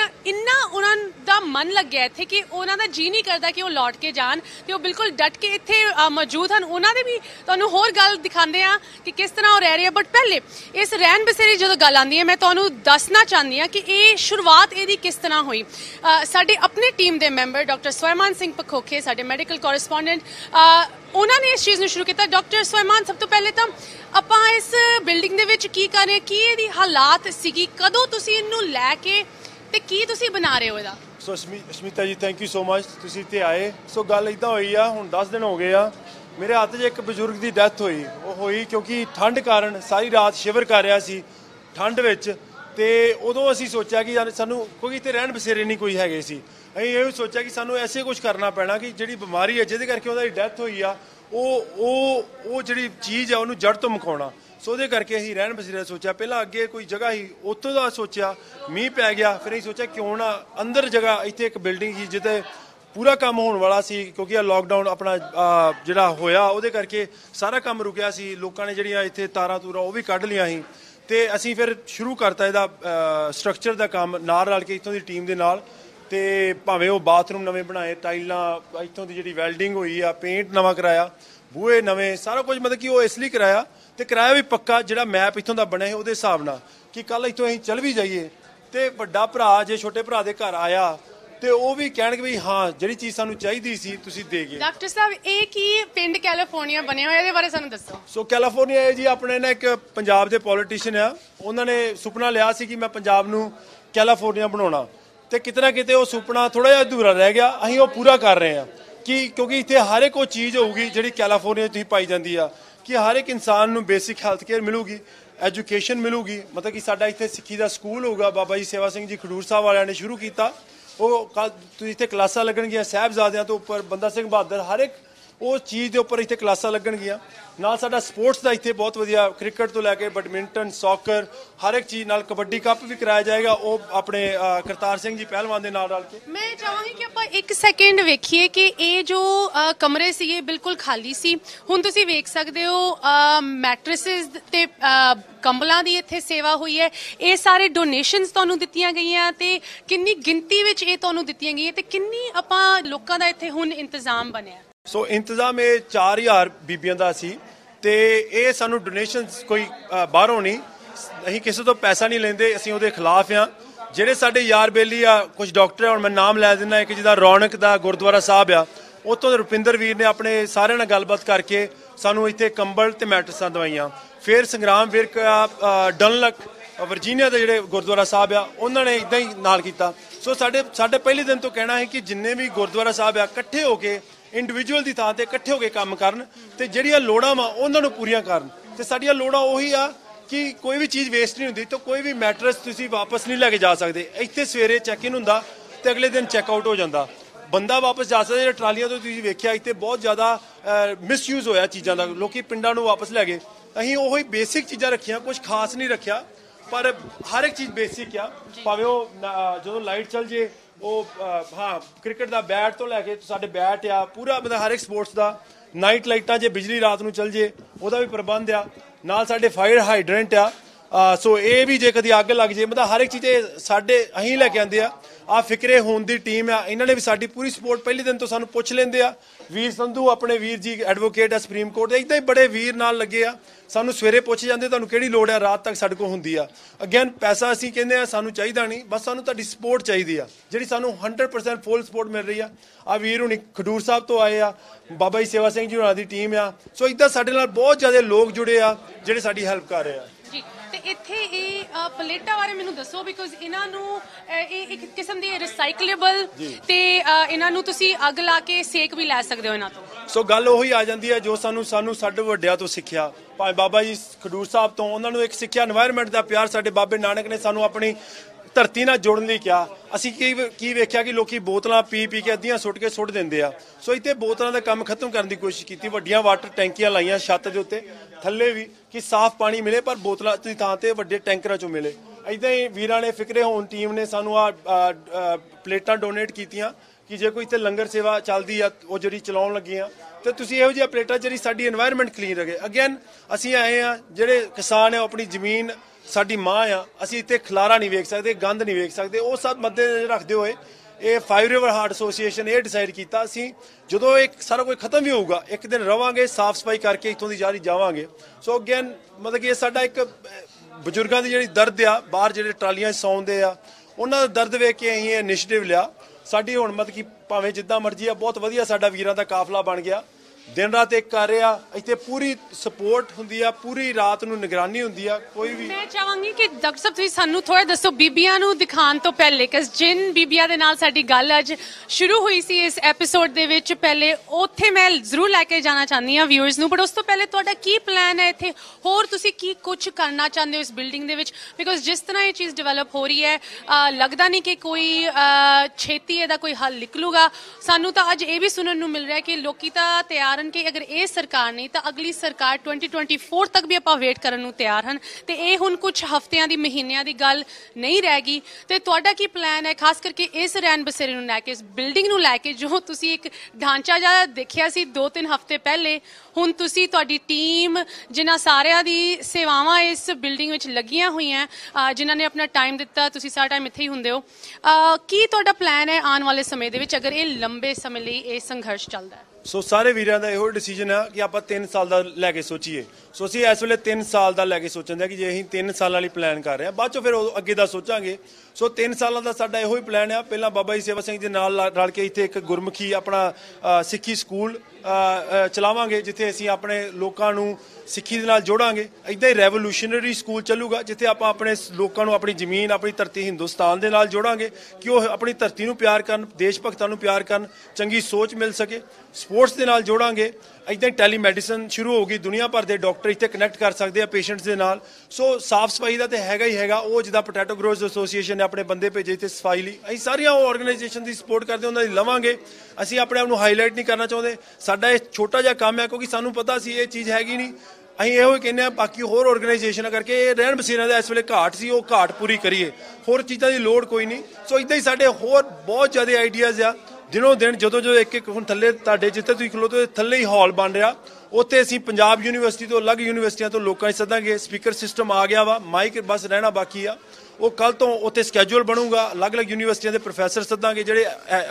ਦਾ ਮਨ ਲੱਗਿਆ ਇੱਥੇ ਕਿ ਉਹਨਾਂ ਦਾ ਜੀ ਨਹੀਂ ਕਰਦਾ ਕਿ ਉਹ ਲੌਟ ਕੇ ਜਾਣ ਤੇ ਉਹ ਬਿਲਕੁਲ ਡਟ ਕੇ ਇੱਥੇ ਮੌਜੂਦ ਹਨ। ਉਹਨਾਂ ਦੇ ਵੀ ਤੁਹਾਨੂੰ ਹੋਰ ਗੱਲ ਦਿਖਾਉਂਦੇ ਆ ਕਿ ਕਿਸ ਤਰ੍ਹਾਂ ਉਹ ਰਹਿ ਰਹੇ ਆ। ਬਟ ਪਹਿਲੇ ਇਸ ਰੈਨ ਬਸੇਰੇ ਜਦੋਂ ਗੱਲ ਆਉਂਦੀ ਹੈ, ਮੈਂ ਤੁਹਾਨੂੰ ਦੱਸਣਾ ਚਾਹੁੰਦੀ ਹਾਂ ਕਿ ਇਹ ਸ਼ੁਰੂਆਤ ਇਹਦੀ ਕਿਸ ਤਰ੍ਹਾਂ ਹੋਈ। ਸਾਡੇ ਆਪਣੇ ਟੀਮ ਦੇ ਮੈਂਬਰ ਡਾਕਟਰ ਸਵੈਮਾਨ ਸਿੰਘ ਪਖੋਖੇ, ਸਾਡੇ ਮੈਡੀਕਲ ਕੋਰੈਸਪੋਂਡੈਂਟ, ਉਹਨਾਂ ਨੇ ਇਸ ਚੀਜ਼ ਨੂੰ ਸ਼ੁਰੂ ਕੀਤਾ। ਡਾਕਟਰ ਸਵੈਮਾਨ, ਸਭ ਤੋਂ ਪਹਿਲੇ ਤਾਂ ਆਪਾਂ ਇਸ ਬਿਲਡਿੰਗ ਦੇ ਵਿੱਚ ਕੀ ਕਰ ਰਹੇ, ਕੀ ਇਹਦੀ ਹਾਲਾਤ ਸੀਗੀ, ਕਦੋਂ ਤੁਸੀਂ ਇਹਨੂੰ ਲੈ ਕੇ ਤੇ ਕੀ ਤੁਸੀਂ ਬਣਾ ਰਹੇ ਹੋ ਇਹਦਾ? ਸੋ ਅਸ਼ਮਿਤਾ ਜੀ, ਥੈਂਕ ਯੂ ਸੋ ਮਚ, ਤੁਸੀਂ ਇੱਥੇ ਆਏ। ਸੋ ਗੱਲ ਇੱਦਾਂ ਹੋਈ ਆ, ਹੁਣ 10 ਦਿਨ ਹੋ ਗਏ ਆ, ਮੇਰੇ ਹੱਥ 'ਚ ਇੱਕ ਬਜ਼ੁਰਗ ਦੀ ਡੈਥ ਹੋਈ। ਉਹ ਹੋਈ ਕਿਉਂਕਿ ਠੰਡ ਕਾਰਨ ਸਾਰੀ ਰਾਤ ਸ਼ਿਵਰ ਕਰ ਰਿਹਾ ਸੀ ਠੰਡ ਵਿੱਚ। ਤੇ ਉਦੋਂ ਅਸੀਂ ਸੋਚਿਆ ਕਿ ਸਾਨੂੰ, ਕਿਉਂਕਿ ਇੱਥੇ ਰਹਿਣ ਬਸੇਰੇ ਨਹੀਂ ਕੋਈ ਹੈਗੇ ਸੀ, ਅਸੀਂ ਇਹ ਸੋਚਿਆ ਕਿ ਸਾਨੂੰ ਐਸੇ ਕੁਝ ਕਰਨਾ ਪੈਣਾ ਕਿ ਜਿਹੜੀ ਬਿਮਾਰੀ ਹੈ ਜਿਹਦੇ ਕਰਕੇ ਉਹਦੀ ਡੈਥ ਹੋਈ ਆ, ਉਹ ਜਿਹੜੀ ਚੀਜ਼ ਆ ਉਹਨੂੰ ਜੜ ਤੋਂ ਮੁਕਾਉਣਾ। ਸੋ ਉਹਦੇ ਕਰਕੇ ਅਸੀਂ ਰਹਿਣ ਬਸੇਰਾ ਸੋਚਿਆ। ਪਹਿਲਾਂ ਅੱਗੇ ਕੋਈ ਜਗ੍ਹਾ ਸੀ, ਉੱਥੋਂ ਦਾ ਸੋਚਿਆ, ਮੀਂਹ ਪੈ ਗਿਆ, ਫਿਰ ਅਸੀਂ ਸੋਚਿਆ ਕਿਉਂ ਨਾ ਅੰਦਰ ਜਗ੍ਹਾ, ਇੱਥੇ ਇੱਕ ਬਿਲਡਿੰਗ ਸੀ ਜਿੱਥੇ ਪੂਰਾ ਕੰਮ ਹੋਣ ਵਾਲਾ ਸੀ, ਕਿਉਂਕਿ ਆ ਲੋਕਡਾਊਨ ਆਪਣਾ ਜਿਹੜਾ ਹੋਇਆ ਉਹਦੇ ਕਰਕੇ ਸਾਰਾ ਕੰਮ ਰੁਕਿਆ ਸੀ। ਲੋਕਾਂ ਨੇ ਜਿਹੜੀਆਂ ਇੱਥੇ ਤਾਰਾਂ ਤੂਰਾਂ ਉਹ ਵੀ ਕੱਢ ਲਈਆਂ ਸੀ ਤੇ ਅਸੀਂ ਫਿਰ ਸ਼ੁਰੂ ਕਰਤਾ ਇਹਦਾ ਸਟਰਕਚਰ ਦਾ ਕੰਮ ਨਾਲ ਰਲ ਕੇ ਇੱਥੋਂ ਦੀ ਟੀਮ ਦੇ ਨਾਲ। ਤੇ ਭਾਵੇਂ ਉਹ ਬਾਥਰੂਮ ਨਵੇਂ ਬਣਾਏ, ਟਾਈਲਾਂ, ਇੱਥੋਂ ਦੀ ਜਿਹੜੀ ਵੈਲਡਿੰਗ ਹੋਈ ਆ, ਪੇਂਟ ਨਵਾਂ ਕਰਾਇਆ, ਬੂਹੇ ਨਵੇਂ, ਸਾਰਾ ਕੁਝ ਮਤਲਬ ਕਿ ਉਹ ਇਸ ਲਈ ਕਰਾਇਆ ਤੇ ਕਰਾਇਆ ਵੀ ਪੱਕਾ, ਜਿਹੜਾ ਮੈਪ ਇੱਥੋਂ ਦਾ ਬਣਿਆ ਉਹਦੇ ਹਿਸਾਬ ਨਾਲ ਕਿ ਕੱਲ ਇੱਥੋਂ ਅਸੀਂ ਚੱਲ ਵੀ ਜਾਈਏ ਤੇ ਵੱਡਾ ਭਰਾ ਜੇ ਛੋਟੇ ਭਰਾ ਦੇ ਘਰ ਆਇਆ ਤੇ ਉਹ ਵੀ ਕਹਿਣਗੇ ਵੀ ਹਾਂ ਜਿਹੜੀ ਚੀਜ਼ ਸਾਨੂੰ ਚਾਹੀਦੀ ਸੀ ਤੁਸੀਂ ਦੇ ਗਏ। ਡਾਕਟਰ ਸਾਹਿਬ, ਇਹ ਕੀ ਪਿੰਡ ਕੈਲੀਫੋਰਨੀਆ ਬਣਿਆ ਹੋਇਆ, ਇਹਦੇ ਬਾਰੇ ਸਾਨੂੰ ਦੱਸੋ। ਸੋ ਕੈਲੀਫੋਰਨੀਆ ਇਹ ਜੀ ਆਪਣੇ ਨਾ ਇੱਕ ਪੰਜਾਬ ਦੇ ਪੋਲੀਟੀਸ਼ੀਅਨ ਆ, ਉਹਨਾਂ ਨੇ ਸੁਪਨਾ ਲਿਆ ਸੀ ਕਿ ਮੈਂ ਪੰਜਾਬ ਨੂੰ ਕੈਲੀਫੋਰਨੀਆ ਬਣਾਉਣਾ ਤੇ ਕਿਤੇ ਨਾ ਕਿਤੇ ਉਹ ਸੁਪਨਾ ਥੋੜਾ ਜਿਹਾ ਅਧੂਰਾ ਰਹਿ ਗਿਆ। ਅਸੀਂ ਉਹ ਪੂਰਾ ਕਰ ਰਹੇ ਹਾਂ ਕਿ ਕਿਉਂਕਿ ਇੱਥੇ ਹਰ ਇੱਕ ਉਹ ਚੀਜ਼ ਹੋਊਗੀ ਜਿਹੜੀ ਕੈਲੀਫੋਰਨੀਆ 'ਚ ਪਾਈ ਜਾਂਦੀ ਆ, ਕਿ ਹਰ ਇੱਕ ਇਨਸਾਨ ਨੂੰ ਬੇਸਿਕ ਹੈਲਥ ਕੇਅਰ ਮਿਲੂਗੀ, ਐਜੂਕੇਸ਼ਨ ਮਿਲੂਗੀ। ਮਤਲਬ ਕਿ ਸਾਡਾ ਇੱਥੇ ਸਿੱਖੀ ਦਾ ਸਕੂਲ ਹੋਊਗਾ, ਬਾਬਾ ਜੀ ਸੇਵਾ ਸਿੰਘ ਜੀ ਖਡੂਰ ਸਾਹਿਬ ਵਾਲਿਆਂ ਨੇ ਸ਼ੁਰੂ ਕੀਤਾ। ਉਹ ਤੁਸੀਂ ਇੱਥੇ ਕਲਾਸਾਂ ਲੱਗਣਗੀਆਂ, ਸਾਹਿਬਜ਼ਾਦਿਆਂ ਤੋਂ ਉੱਪਰ ਬੰਦਾ ਸਿੰਘ ਬਹਾਦਰ, ਹਰ ਇੱਕ ਉਹ ਚੀਜ਼ ਦੇ ਉੱਪਰ ਇੱਥੇ ਕਲਾਸਾਂ ਲੱਗਣਗੀਆਂ। ਨਾਲ ਸਾਡਾ ਸਪੋਰਟਸ ਦਾ ਇੱਥੇ ਬਹੁਤ ਵਧੀਆ, ਕ੍ਰਿਕਟ ਤੋਂ ਲੈ ਕੇ ਬੈਡਮਿੰਟਨ, ਸੌਕਰ, ਹਰ ਇੱਕ ਚੀਜ਼ ਨਾਲ, ਕਬੱਡੀ ਕੱਪ ਵੀ ਕਰਾਇਆ ਜਾਏਗਾ, ਉਹ ਆਪਣੇ ਕਰਤਾਰ ਸਿੰਘ ਜੀ ਪਹਿਲਵਾਨ ਦੇ ਨਾਲ ਰਲ ਕੇ। ਮੈਂ ਚਾਹਾਂਗੀ ਕਿ ਆਪਾਂ ਇੱਕ ਸੈਕਿੰਡ ਵੇਖੀਏ ਕਿ ਇਹ ਜੋ ਕਮਰੇ ਸੀਗੇ ਬਿਲਕੁਲ ਖਾਲੀ ਸੀ, ਹੁਣ ਤੁਸੀਂ ਵੇਖ ਸਕਦੇ ਹੋ ਮੈਟਰੈਸਿਸ ਤੇ ਕੰਬਲਾਂ ਦੀ ਇੱਥੇ ਸੇਵਾ ਹੋਈ ਹੈ। ਇਹ ਸਾਰੇ ਡੋਨੇਸ਼ਨਸ ਤੁਹਾਨੂੰ ਦਿੱਤੀਆਂ ਗਈਆਂ ਤੇ ਕਿੰਨੀ ਗਿਣਤੀ ਵਿੱਚ ਇਹ ਤੁਹਾਨੂੰ ਦਿੱਤੀਆਂ ਗਈਆਂ ਤੇ ਕਿੰਨੀ ਆਪਾਂ ਲੋਕਾਂ ਦਾ ਇੱਥੇ ਹੁਣ ਇੰਤਜ਼ਾਮ ਬਣਿਆ? ਸੋ ਇੰਤਜ਼ਾਮ ਇਹ 4000 ਬੀਬੀਆਂ ਦਾ ਸੀ ਤੇ ਇਹ ਸਾਨੂੰ ਡੋਨੇਸ਼ਨਸ ਕੋਈ ਬਾਹਰੋਂ ਨਹੀਂ, ਅਸੀਂ ਕਿਸੇ ਤੋਂ ਪੈਸਾ ਨਹੀਂ ਲੈਂਦੇ, ਅਸੀਂ ਉਹਦੇ ਖਿਲਾਫ ਆ। ਜਿਹੜੇ ਸਾਡੇ ਯਾਰ ਬੇਲੀ ਆ, ਕੁਝ ਡਾਕਟਰ ਆ, ਹੁਣ ਮੈਂ ਨਾਮ ਲੈ ਦਿੰਦਾ, ਇੱਕ ਜਿਹਦਾ ਰੌਣਕ ਦਾ ਗੁਰਦੁਆਰਾ ਸਾਹਿਬ ਆ, ਉੱਥੋਂ ਦੇ ਰੁਪਿੰਦਰ ਵੀਰ ਨੇ ਆਪਣੇ ਸਾਰਿਆਂ ਨਾਲ ਗੱਲਬਾਤ ਕਰਕੇ ਸਾਨੂੰ ਇੱਥੇ ਕੰਬਲ ਤੇ ਮੈਟਰਸਾਂ ਦਵਾਈਆਂ। ਫਿਰ ਸੰਗਰਾਮ ਵਿਰਕ ਡਨਲਕ ਵਰਜੀਨੀਆ ਦੇ ਜਿਹੜੇ ਗੁਰਦੁਆਰਾ ਸਾਹਿਬ ਆ, ਉਹਨਾਂ ਨੇ ਇਦਾਂ ਹੀ ਨਾਲ ਕੀਤਾ। ਸੋ ਸਾਡੇ ਪਹਿਲੇ ਦਿਨ ਤੋਂ ਕਹਿਣਾ ਹੈ ਕਿ ਜਿੰਨੇ ਵੀ ਗੁਰਦੁਆਰਾ ਸਾਹਿਬ ਆ ਇਕੱਠੇ ਹੋ ਕੇ, ਇੰਡੀਵਿਜੂਅਲ ਦੀ ਥਾਂ ਤੇ ਇਕੱਠੇ ਹੋ ਕੇ ਕੰਮ ਕਰਨ ਤੇ ਜਿਹੜੀਆਂ ਲੋੜਾਂ ਵਾ ਉਹਨਾਂ ਨੂੰ ਪੂਰੀਆਂ ਕਰਨ। ਤੇ ਸਾਡੀਆਂ ਲੋੜਾਂ ਉਹੀ ਆ ਕਿ ਕੋਈ ਵੀ ਚੀਜ਼ ਵੇਸਟ ਨਹੀਂ ਹੁੰਦੀ, ਤਾਂ ਕੋਈ ਵੀ ਮੈਟਰਸ ਤੁਸੀਂ ਵਾਪਸ ਨਹੀਂ ਲੈ ਕੇ ਜਾ ਸਕਦੇ। ਇੱਥੇ ਸਵੇਰੇ ਚੈੱਕ ਇਨ ਹੁੰਦਾ ਤੇ ਅਗਲੇ ਦਿਨ ਚੈੱਕ ਆਊਟ ਹੋ ਜਾਂਦਾ, ਬੰਦਾ ਵਾਪਸ ਜਾ ਸਕਦਾ। ਜਿਹੜੇ ਟਰਾਲੀਆਂ ਤੋਂ ਤੁਸੀਂ ਵੇਖਿਆ ਇੱਥੇ ਬਹੁਤ ਜ਼ਿਆਦਾ ਮਿਸਯੂਜ਼ ਹੋਇਆ ਚੀਜ਼ਾਂ ਦਾ, ਲੋਕੀ ਪਿੰਡਾਂ ਨੂੰ ਵਾਪਸ ਲੈ ਗਏ। ਅਸੀਂ ਉਹੀ ਬੇਸਿਕ ਚੀਜ਼ਾਂ ਰੱਖੀਆਂ, ਕੁਝ ਖਾਸ ਨਹੀਂ ਰੱਖਿਆ, ਪਰ ਹਰ ਇੱਕ ਚੀਜ਼ ਬੇਸਿਕ ਆ। ਭਾਵੇਂ ਉਹ ਜਦੋਂ ਲਾਈਟ ਚੱਲ ਜੇ, ਉਹ ਹਾਂ ਕ੍ਰਿਕਟ ਦਾ ਬੈਟ ਤੋਂ ਲੈ ਕੇ ਸਾਡੇ ਬੈਟ ਆ, ਪੂਰਾ ਮਤਲਬ ਹਰ ਇੱਕ ਸਪੋਰਟਸ ਦਾ। ਨਾਈਟ ਲਾਈਟਾਂ ਜੇ ਬਿਜਲੀ ਰਾਤ ਨੂੰ ਚੱਲ ਜੇ ਉਹਦਾ ਵੀ ਪ੍ਰਬੰਧ ਆ। ਨਾਲ ਸਾਡੇ ਫਾਇਰ ਹਾਈਡਰੈਂਟ ਆ, ਸੋ ਇਹ ਵੀ ਜੇ ਕਦੀ ਅੱਗ ਲੱਗ ਜੇ, ਮਤਲਬ ਹਰ ਇੱਕ ਚੀਜ਼ ਸਾਡੇ ਅਸੀਂ ਲੈ ਕੇ ਆਉਂਦੇ ਆ। ਆ ਫਿਕਰੇ ਹੋਣ ਦੀ ਟੀਮ ਆ, ਇਹਨਾਂ ਨੇ ਵੀ ਸਾਡੀ ਪੂਰੀ ਸਪੋਰਟ ਪਹਿਲੇ ਦਿਨ ਤੋਂ ਸਾਨੂੰ ਪੁੱਛ ਲੈਂਦੇ ਆ। ਵੀਰ ਸੰਧੂ ਆਪਣੇ ਵੀਰ ਜੀ ਐਡਵੋਕੇਟ ਆ ਸੁਪਰੀਮ ਕੋਰਟ ਦੇ, ਇੱਦਾਂ ਹੀ ਬੜੇ ਵੀਰ ਨਾਲ ਲੱਗੇ ਆ। ਸਾਨੂੰ ਸਵੇਰੇ ਪੁੱਛ ਜਾਂਦੇ ਤੁਹਾਨੂੰ ਕਿਹੜੀ ਲੋੜ ਹੈ, ਰਾਤ ਤੱਕ ਸਾਡੇ ਕੋਲ ਹੁੰਦੀ ਆ। ਅਗੇਨ ਪੈਸਾ ਅਸੀਂ ਕਹਿੰਦੇ ਆ ਸਾਨੂੰ ਚਾਹੀਦਾ ਨਹੀਂ, ਬਸ ਸਾਨੂੰ ਤੁਹਾਡੀ ਸਪੋਰਟ ਚਾਹੀਦੀ ਆ, ਜਿਹੜੀ ਸਾਨੂੰ 100% ਫੁੱਲ ਸਪੋਰਟ ਮਿਲ ਰਹੀ ਆ। ਆ ਵੀਰ ਹੁਣੀ ਖਡੂਰ ਸਾਹਿਬ ਤੋਂ ਆਏ ਆ, ਬਾਬਾ ਜੀ ਸੇਵਾ ਸਿੰਘ ਜੀ ਹੋਣਾ ਦੀ ਟੀਮ ਆ। ਸੋ ਇੱਦਾਂ ਸਾਡੇ ਨਾਲ ਬਹੁਤ ਜ਼ਿਆਦਾ ਲੋਕ ਜੁੜੇ ਆ ਜਿਹੜੇ ਸਾਡੀ ਹੈਲਪ ਕਰ ਰਹੇ ਆ। ਜੀ, ਤੇ ਤੇ ਇੱਥੇ ਇਹ ਪਲੇਟਾਂ ਬਾਰੇ ਮੈਨੂੰ ਦੱਸੋ ਬਿਕੋਜ਼ ਇਹਨਾਂ ਨੂੰ ਇਹ ਇੱਕ ਕਿਸਮ ਦੀ ਰਿਸਾਈਕਲੇਬਲ ਤੇ ਇਹਨਾਂ ਨੂੰ ਤੁਸੀਂ ਅੱਗ ਲਾ ਕੇ ਸੇਕ ਵੀ ਲੈ ਸਕਦੇ ਹੋ ਇਹਨਾਂ ਤੋਂ। ਸੋ ਗੱਲ ਉਹੀ ਆ ਜਾਂਦੀ ਹੈ ਜੋ ਸਾਨੂੰ ਸਾਡੇ ਵੱਡਿਆਂ ਤੋਂ ਸਿੱਖਿਆ, ਭਾਵੇਂ ਬਾਬਾ ਜੀ ਖਡੂਰ ਸਾਹਿਬ ਤੋਂ, ਉਹਨਾਂ ਨੂੰ ਇੱਕ ਸਿੱਖਿਆ এনवायरमेंट ਦਾ ਪਿਆਰ। ਸਾਡੇ ਬਾਬੇ ਨਾਨਕ ਨੇ ਸਾਨੂੰ ਆਪਣੀ ਧਰਤੀ ਨਾਲ ਜੋੜਨ ਲਈ ਕਿਹਾ। ਅਸੀਂ ਕੀ ਵੇਖਿਆ ਕਿ ਲੋਕੀ ਬੋਤਲਾਂ ਪੀ ਕੇ ਅੱਧੀਆਂ ਸੁੱਟ ਦਿੰਦੇ ਆ। ਸੋ ਇੱਥੇ ਬੋਤਲਾਂ ਦਾ ਕੰਮ ਖਤਮ ਕਰਨ ਦੀ ਕੋਸ਼ਿਸ਼ ਕੀਤੀ, ਵੱਡੀਆਂ ਵਾਟਰ ਟੈਂਕੀਆਂ ਲਾਈਆਂ ਛੱਤ ਦੇ ਉੱਤੇ ਥੱਲੇ ਵੀ ਕਿ ਸਾਫ਼ ਪਾਣੀ ਮਿਲੇ, ਪਰ ਬੋਤਲਾਂ ਦੀ ਥਾਂ ਤੇ ਵੱਡੇ ਟੈਂਕਰਾਂ 'ਚੋਂ ਮਿਲੇ। ਇੱਦਾਂ ਹੀ ਵੀਰਾਂ ਨੇ ਫਿਕਰੇ ਹੋਣ ਟੀਮ ਨੇ ਸਾਨੂੰ ਪਲੇਟਾਂ ਡੋਨੇਟ ਕੀਤੀਆਂ ਕਿ ਜੇ ਕੋਈ ਇੱਥੇ ਲੰਗਰ ਸੇਵਾ ਚੱਲਦੀ ਆ ਉਹ ਜਿਹੜੀ ਚਲਾਉਣ ਲੱਗੇ ਆ ਤੇ ਤੁਸੀਂ ਇਹੋ ਜਿਹੀਆਂ ਪਲੇਟਾਂ ਜਿਹੜੀ ਸਾਡੀ এনवायरमेंट ਕਲੀਨ ਰਹੇ। ਅਗੇਨ ਅਸੀਂ ਆਏ ਆ, ਜਿਹੜੇ ਕਿਸਾਨ ਆ ਆਪਣੀ ਜ਼ਮੀਨ ਸਾਡੀ ਮਾਂ ਆ, ਅਸੀਂ ਇੱਥੇ ਖਲਾਰਾ ਨਹੀਂ ਵੇਖ ਸਕਦੇ, ਗੰਦ ਨਹੀਂ ਵੇਖ ਸਕਦੇ। ਉਹ ਸਭ ਮੱਦੇ ਰੱਖਦੇ ਹੋਏ ਇਹ 5 ਰਿਵਰ ਹਾਰਟ ਐਸੋਸੀਏਸ਼ਨ ਇਹ ਡਿਸਾਈਡ ਕੀਤਾ ਅਸੀਂ ਜਦੋਂ ਇਹ ਸਾਰਾ ਕੁਝ ਖਤਮ ਵੀ ਹੋਊਗਾ ਇੱਕ ਦਿਨ ਰਵਾਂਗੇ, ਸਾਫ਼ ਸਫਾਈ ਕਰਕੇ ਇੱਥੋਂ ਦੀ ਜਾਵਾਂਗੇ। ਸੋ ਅਗੇਨ ਮਤਲਬ ਕਿ ਇਹ ਸਾਡਾ ਇੱਕ ਬਜ਼ੁਰਗਾਂ ਦੀ ਜਿਹੜੀ ਦਰਦ ਆ, ਬਾਹਰ ਜਿਹੜੇ ਟਰਾਲੀਆਂ 'ਚ ਸੌਂਦੇ ਆ, ਉਹਨਾਂ ਦਾ ਦਰਦ ਵੇਖ ਕੇ ਅਸੀਂ ਇਹ ਇਨੀਸ਼ੀਏਟਿਵ ਲਿਆ। ਸਾਡੀ ਹੁਣ ਮਤਲਬ ਕਿ ਭਾਵੇਂ ਜਿੱਦਾਂ ਮਰਜ਼ੀ ਆ, ਬਹੁਤ ਵਧੀਆ ਸਾਡਾ ਵੀਰਾਂ ਦਾ ਕਾਫਲਾ ਬਣ ਗਿਆ। ਦਿਨ ਰਾਤ ਇੱਕ ਕਰ ਰਿਹਾ, ਇੱਥੇ ਪੂਰੀ ਸਪੋਰਟ ਹੁੰਦੀ ਆ, ਪੂਰੀ ਰਾਤ ਨੂੰ ਨਿਗਰਾਨੀ ਹੁੰਦੀ ਆ। ਕੋਈ ਵੀ ਮੈਂ ਚਾਹਾਂਗੀ ਕਿ ਡਾਕਟਰ ਸਾਹਿਬ ਤੁਸੀਂ ਸਾਨੂੰ ਥੋੜਾ ਦੱਸੋ ਬੀਬੀਆਂ ਨੂੰ ਦਿਖਾਉਣ ਤੋਂ ਪਹਿਲੇ, ਕਿ ਜਿਨ ਬੀਬੀਆਂ ਦੇ ਨਾਲ ਸਾਡੀ ਗੱਲ ਅੱਜ ਸ਼ੁਰੂ ਹੋਈ ਸੀ ਇਸ ਐਪੀਸੋਡ ਦੇ ਵਿੱਚ, ਪਹਿਲੇ ਉੱਥੇ ਮੈਂ ਜ਼ਰੂਰ ਲੈ ਕੇ ਜਾਣਾ ਚਾਹੁੰਦੀ ਹਾਂ ਵਿਊਅਰਸ ਨੂੰ। ਬਟ ਉਸ ਤੋਂ ਪਹਿਲੇ ਤੁਹਾਡਾ ਕੀ ਪਲਾਨ ਹੈ ਇੱਥੇ, ਹੋਰ ਤੁਸੀਂ ਕੀ ਕੁਝ ਕਰਨਾ ਚਾਹੁੰਦੇ ਹੋ ਇਸ ਬਿਲਡਿੰਗ ਦੇ ਵਿੱਚ? ਬਿਕੋਜ਼ ਜਿਸ ਤਰ੍ਹਾਂ ਇਹ ਚੀਜ਼ ਡਿਵੈਲਪ ਹੋ ਰਹੀ ਹੈ ਲੱਗਦਾ ਨਹੀਂ ਕਿ ਕੋਈ ਛੇਤੀ ਇਹਦਾ ਕੋਈ ਹੱਲ ਨਿਕਲੂਗਾ। ਸਾਨੂੰ ਤਾਂ ਅੱਜ ਇਹ ਵੀ ਸੁਣਨ ਨੂੰ ਮਿਲ ਰਿਹਾ ਕਿ ਲੋਕੀ ਤਾਂ ਤਿਆਰ ਕਿ ਅਗਰ ਇਹ ਸਰਕਾਰ ਨਹੀਂ ਤਾਂ ਅਗਲੀ ਸਰਕਾਰ 2024 ਤੱਕ ਵੀ ਆਪਾਂ ਵੇਟ ਕਰਨ ਨੂੰ ਤਿਆਰ ਹਨ, ਤੇ ਇਹ ਹੁਣ ਕੁਝ ਹਫ਼ਤਿਆਂ ਦੀ ਮਹੀਨਿਆਂ ਦੀ ਗੱਲ ਨਹੀਂ ਰਹਿ ਗਈ। ਤੇ ਤੁਹਾਡਾ ਕੀ ਪਲਾਨ ਹੈ ਖਾਸ ਕਰਕੇ ਇਸ ਰੈਣ ਬਸੇਰੇ ਨੂੰ ਲੈ ਕੇ, ਇਸ ਬਿਲਡਿੰਗ ਨੂੰ ਲੈ ਕੇ, ਜੋ ਤੁਸੀਂ ਇੱਕ ਢਾਂਚਾ ਜਿਹਾ ਦੇਖਿਆ ਸੀ 2-3 ਹਫ਼ਤੇ ਪਹਿਲੇ, ਹੁਣ ਤੁਸੀਂ ਤੁਹਾਡੀ ਟੀਮ ਜਿਨ੍ਹਾਂ ਸਾਰਿਆਂ ਦੀ ਸੇਵਾਵਾਂ ਇਸ ਬਿਲਡਿੰਗ ਵਿੱਚ ਲੱਗੀਆਂ ਹੋਈਆਂ, ਜਿਨ੍ਹਾਂ ਨੇ ਆਪਣਾ ਟਾਈਮ ਦਿੱਤਾ, ਤੁਸੀਂ ਸਾਰਾ ਟਾਈਮ ਇੱਥੇ ਹੀ ਹੁੰਦੇ ਹੋ, ਕੀ ਤੁਹਾਡਾ ਪਲਾਨ ਹੈ ਆਉਣ ਵਾਲੇ ਸਮੇਂ ਦੇ ਵਿੱਚ ਅਗਰ ਇਹ ਲੰਬੇ ਸਮੇਂ ਲਈ ਇਹ ਸੰਘਰਸ਼ ਚੱਲਦਾ ਹੈ? ਸੋ ਸਾਰੇ ਵੀਰਾਂ ਦਾ ਇਹੋ ਡਿਸੀਜਨ ਆ ਕਿ ਆਪਾਂ 3 ਸਾਲ ਦਾ ਲੈ ਕੇ ਸੋਚੀਏ। ਸੋ ਅਸੀਂ ਇਸ ਵੇਲੇ 3 ਸਾਲ ਦਾ ਲੈ ਕੇ ਸੋਚਣ ਦੇ ਕਿ ਜੇ ਅਸੀਂ 3 ਸਾਲਾਂ ਲਈ ਪਲਾਨ ਕਰ ਰਹੇ ਹਾਂ, ਬਾਅਦ ਚੋਂ ਫਿਰ ਅੱਗੇ ਦਾ ਸੋਚਾਂਗੇ। ਸੋ 3 ਸਾਲਾਂ ਦਾ ਸਾਡਾ ਇਹੋ ਹੀ ਪਲਾਨ ਆ। ਪਹਿਲਾਂ ਬਾਬਾ ਜੀ ਸੇਵਾ ਸਿੰਘ ਦੇ ਨਾਲ ਰਲ ਕੇ ਇੱਥੇ ਇੱਕ ਗੁਰਮੁਖੀ ਆਪਣਾ ਸਿੱਖੀ ਸਕੂਲ ਚਲਾਵਾਂਗੇ, ਜਿੱਥੇ ਅਸੀਂ ਆਪਣੇ ਲੋਕਾਂ ਨੂੰ ਸਿੱਖੀ ਦੇ ਨਾਲ ਜੋੜਾਂਗੇ। ਇੱਦਾਂ ਹੀ ਰੈਵੋਲੂਸ਼ਨਰੀ ਸਕੂਲ ਚੱਲੂਗਾ, ਜਿੱਥੇ ਆਪਾਂ ਆਪਣੇ ਲੋਕਾਂ ਨੂੰ ਆਪਣੀ ਜ਼ਮੀਨ, ਆਪਣੀ ਧਰਤੀ ਹਿੰਦੁਸਤਾਨ ਦੇ ਨਾਲ ਜੋੜਾਂਗੇ ਕਿ ਉਹ ਆਪਣੀ ਧਰਤੀ ਨੂੰ ਪਿਆਰ ਕਰਨ, ਦੇਸ਼ ਭਗਤਾਂ ਨੂੰ ਪਿਆਰ ਕਰਨ, ਚੰਗੀ ਸੋਚ ਮਿਲ ਸਕੇ। ਸਪੋਰਟਸ ਦੇ ਨਾਲ ਜੋੜਾਂਗੇ। ਇੱਦਾਂ ਹੀ ਟੈਲੀਮੈਡੀਸਨ ਸ਼ੁਰੂ ਹੋ ਗਈ, ਦੁਨੀਆ ਭਰ ਦੇ ਡਾਕਟਰ ਇੱਥੇ ਕਨੈਕਟ ਕਰ ਸਕਦੇ ਆ ਪੇਸ਼ੈਂਟਸ ਦੇ ਨਾਲ। ਸੋ ਸਾਫ਼ ਸਫਾਈ ਦਾ ਤੇ ਹੈਗਾ ਹੀ ਹੈਗਾ। ਉਹ ਜਿੱਦਾਂ ਪੋਟੈਟੋ ਗਰੋਜ਼ ਐਸੋਸੀਏਸ਼ਨ ਨੇ ਆਪਣੇ ਬੰਦੇ ਭੇਜੇ ਇੱਥੇ ਸਫਾਈ ਲਈ, ਅਸੀਂ ਸਾਰੀਆਂ ਉਹ ਆਰਗੇਨਾਈਜੇਸ਼ਨ ਦੀ ਸਪੋਰਟ ਕਰਦੇ, ਉਹਨਾਂ ਦੀ ਲਵਾਂਗੇ। ਅਸੀਂ ਆਪਣੇ ਆਪ ਨੂੰ ਹਾਈਲਾਈਟ ਨਹੀਂ ਕਰਨਾ ਚਾਹੁੰਦੇ, ਸਾਡਾ ਇਹ ਛੋਟਾ ਜਿਹਾ ਕੰਮ ਹੈ ਕਿਉਂਕਿ ਸਾਨੂੰ ਪਤਾ ਸੀ ਇਹ ਚੀਜ਼ ਹੈਗੀ ਨਹੀਂ। ਅਸੀਂ ਇਹੋ ਹੀ ਕਹਿੰਦੇ ਹਾਂ ਬਾਕੀ ਹੋਰ ਆਰਗੇਨਾਈਜੇਸ਼ਨਾਂ ਕਰਕੇ ਇਹ ਰਹਿਣ ਬਸੇਰਿਆਂ ਦਾ ਇਸ ਵੇਲੇ ਘਾਟ ਸੀ, ਉਹ ਘਾਟ ਪੂਰੀ ਕਰੀਏ। ਹੋਰ ਚੀਜ਼ਾਂ ਦੀ ਲੋੜ ਕੋਈ ਨਹੀਂ। ਸੋ ਇੱਦਾਂ ਹੀ ਸਾਡੇ ਹੋਰ ਬਹੁਤ ਜ਼ਿਆਦਾ ਆਈਡੀਆਜ਼ ਆ। ਦਿਨੋਂ ਦਿਨ ਜਦੋਂ ਇੱਕ ਹੁਣ ਥੱਲੇ ਤੁਹਾਡੇ ਜਿੱਥੇ ਤੁਸੀਂ ਖਲੋਤੇ ਥੱਲੇ ਹੀ ਹਾਲ ਬਣ ਰਿਹਾ, ਉੱਥੇ ਅਸੀਂ ਪੰਜਾਬ ਯੂਨੀਵਰਸਿਟੀ ਤੋਂ ਅਲੱਗ ਯੂਨੀਵਰਸਿਟੀਆਂ ਤੋਂ ਲੋਕਾਂ ਨੂੰ ਸੱਦਾਂਗੇ। ਸਪੀਕਰ ਸਿਸਟਮ ਆ ਗਿਆ ਵਾ, ਮਾਈਕ ਬਸ ਰਹਿਣਾ ਬਾਕੀ ਆ। ਉਹ ਕੱਲ ਤੋਂ ਉੱਥੇ ਸਕੈਜੂਲ ਬਣੂਗਾ, ਅਲੱਗ-ਅਲੱਗ ਯੂਨੀਵਰਸਿਟੀਆਂ ਦੇ ਪ੍ਰੋਫੈਸਰ ਸੱਦਾਂਗੇ ਜਿਹੜੇ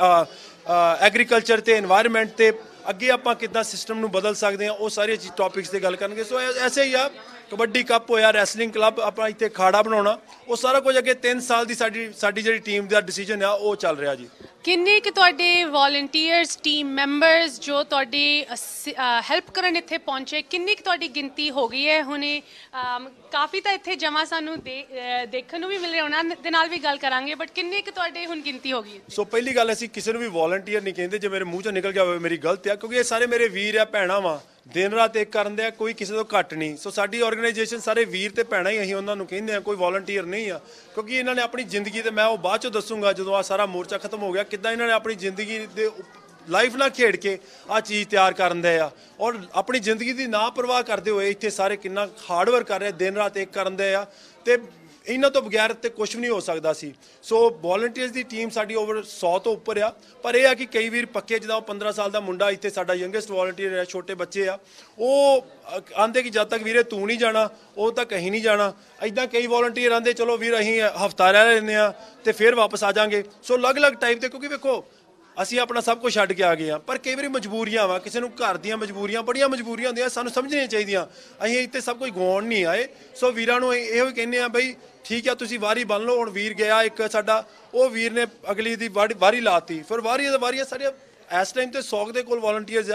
ਐਗਰੀਕਲਚਰ ਤੇ এনवायरमेंट ਤੇ ਅੱਗੇ ਆਪਾਂ ਕਿੱਦਾਂ ਸਿਸਟਮ ਨੂੰ ਬਦਲ ਸਕਦੇ ਹਾਂ, ਉਹ ਸਾਰੇ ਟੌਪਿਕਸ ਤੇ ਗੱਲ ਕਰਨਗੇ। ਸੋ ਐਸੇ ਹੀ ਆ, ਕਬੱਡੀ ਕੱਪ ਹੋਇਆ, ਰੈਸਲਿੰਗ ਕਲੱਬ, ਆਪਾਂ ਇੱਥੇ ਖਾੜਾ ਬਣਾਉਣਾ, ਉਹ ਸਾਰਾ ਕੁਝ ਅੱਗੇ 3 ਸਾਲ ਦੀ ਸਾਡੀ ਜਿਹੜੀ ਟੀਮ ਦਾ ਡਿਸੀਜਨ ਆ ਉਹ ਚੱਲ ਰਿਹਾ ਜੀ। ਕਿੰਨੇ ਕਿ ਤੁਹਾਡੇ ਵਾਲੰਟੀਅਰਸ, ਟੀਮ ਮੈਂਬਰਸ ਜੋ ਤੁਹਾਡੀ ਹੈਲਪ ਕਰਨ ਇੱਥੇ ਪਹੁੰਚੇ, ਕਿੰਨੀ ਕਿ ਤੁਹਾਡੀ ਗਿਣਤੀ ਹੋ ਗਈ ਹੈ ਹੁਣੇ? ਕਾਫੀ ਤਾਂ ਇੱਥੇ ਜਮਾ ਸਾਨੂੰ ਦੇਖਣ ਨੂੰ ਵੀ ਮਿਲ ਰਿਹਾ, ਉਹਨਾਂ ਦੇ ਨਾਲ ਵੀ ਗੱਲ ਕਰਾਂਗੇ, ਬਟ ਕਿੰਨੇ ਕਿ ਤੁਹਾਡੇ ਹੁਣ ਗਿਣਤੀ ਹੋ ਗਈ ਹੈ? ਸੋ ਪਹਿਲੀ ਗੱਲ, ਅਸੀਂ ਕਿਸੇ ਨੂੰ ਵੀ ਵਾਲੰਟੀਅਰ ਨਹੀਂ ਕਹਿੰਦੇ। ਜੇ ਮੇਰੇ ਮੂੰਹ ਚੋਂ ਨਿਕਲ ਗਿਆ ਹੋਵੇ ਮੇਰੀ ਗਲਤ ਆ, ਕਿਉਂਕਿ ਇਹ ਸਾਰੇ ਮੇਰੇ ਵੀਰ ਆ, ਭੈਣਾਂ ਵਾ, ਦਿਨ ਰਾਤ ਇੱਕ ਕਰਨ ਦੇ ਆ, ਕੋਈ ਕਿਸੇ ਤੋਂ ਘੱਟ ਨਹੀਂ। ਸੋ ਸਾਡੀ ਆਰਗੇਨਾਈਜੇਸ਼ਨ ਸਾਰੇ ਵੀਰ ਤੇ ਭੈਣਾਂ ਹੀ, ਅਸੀਂ ਉਹਨਾਂ ਨੂੰ ਕਹਿੰਦੇ ਆ, ਕੋਈ ਵਾਲੰਟੀਅਰ ਨਹੀਂ ਆ। ਕਿਉਂਕਿ ਇਹਨਾਂ ਨੇ ਆਪਣੀ ਜ਼ਿੰਦਗੀ, ਤੇ ਮੈਂ ਉਹ ਬਾਅਦ ਚੋਂ ਦੱਸੂਗਾ ਜਦੋਂ ਆ ਸਾਰਾ ਮੋਰਚਾ ਖਤਮ ਹੋ ਗਿਆ, ਕਿੱਦਾਂ ਇਹਨਾਂ ਨੇ ਆਪਣੀ ਜ਼ਿੰਦਗੀ ਦੇ ਲਾਈਫ ਨਾਲ ਖੇਡ ਕੇ ਆ ਚੀਜ਼ ਤਿਆਰ ਕਰਨ ਦੇ ਆ, ਔਰ ਆਪਣੀ ਜ਼ਿੰਦਗੀ ਦੀ ਨਾ ਪਰਵਾਹ ਕਰਦੇ ਹੋਏ ਇੱਥੇ ਸਾਰੇ ਕਿੰਨਾ ਹਾਰਡ ਵਰਕ ਕਰ ਰਹੇ, ਦਿਨ ਰਾਤ ਇੱਕ ਕਰਨ ਦੇ ਆ। ਤੇ ਇਹਨਾਂ ਤੋਂ ਬਗੈਰ ਤੇ ਕੁਝ ਵੀ ਨਹੀਂ ਹੋ ਸਕਦਾ ਸੀ। ਸੋ ਵਾਲੰਟੀਅਰਸ ਦੀ ਟੀਮ ਸਾਡੀ ਓਵਰ 100 ਤੋਂ ਉੱਪਰ ਆ। ਪਰ ਇਹ ਆ ਕਿ ਕਈ ਵੀਰ ਪੱਕੇ, ਜਿੱਦਾਂ ਉਹ 15 ਸਾਲ ਦਾ ਮੁੰਡਾ ਇੱਥੇ ਸਾਡਾ ਯੰਗੈਸਟ ਵਾਲੰਟੀਅਰ ਹੈ, ਛੋਟੇ ਬੱਚੇ ਆ, ਉਹ ਆਂਦੇ ਕਿ ਜਦ ਤੱਕ ਵੀਰੇ ਤੂੰ ਨਹੀਂ ਜਾਣਾ ਉਹ ਤਾਂ ਕਹੀਂ ਨਹੀਂ ਜਾਣਾ। ਇੱਦਾਂ ਕਈ ਵਾਲੰਟੀਅਰ ਆਂਦੇ ਚਲੋ ਵੀਰ ਅਸੀਂ ਹਫਤਾ ਰਹਿ ਲੈਂਦੇ ਆ ਤੇ ਫਿਰ ਵਾਪਸ ਆ ਜਾਾਂਗੇ। ਸੋ ਅਲੱਗ-ਅਲੱਗ ਟਾਈਪ ਦੇ, ਕਿਉਂਕਿ ਵੇਖੋ ਅਸੀਂ ਆਪਣਾ ਸਭ ਕੁਝ ਛੱਡ ਕੇ ਆ ਗਏ ਹਾਂ, ਪਰ ਕਈ ਵਾਰੀ ਮਜਬੂਰੀਆਂ ਵਾ, ਕਿਸੇ ਨੂੰ ਘਰ ਦੀਆਂ ਮਜਬੂਰੀਆਂ, ਬੜੀਆਂ ਮਜਬੂਰੀਆਂ ਹੁੰਦੀਆਂ, ਸਾਨੂੰ ਸਮਝਣੀਆਂ ਚਾਹੀਦੀਆਂ। ਅਸੀਂ ਇੱਥੇ ਸਭ ਕੁਝ ਗਵਾਉਣ ਨਹੀਂ ਆਏ। ਸੋ ਵੀਰਾਂ ਨੂੰ ਇਹੋ ਹੀ ਕਹਿੰਦੇ ਆ, ਬਈ ਠੀਕ ਆ ਤੁਸੀਂ ਵਾਰੀ ਬਣ ਲਓ। ਹੁਣ ਵੀਰ ਗਿਆ ਇੱਕ ਸਾਡਾ, ਉਹ ਵੀਰ ਨੇ ਅਗਲੀ ਦੀ ਵਾਰੀ ਲਾਤੀ, ਫਿਰ ਵਾਰੀਆਂ ਸਾਰੀਆਂ ਇਸ ਟਾਈਮ ਤੇ 100 ਦੇ ਕੋਲ ਵਾਲੰਟੀਅਰਸ ਆ,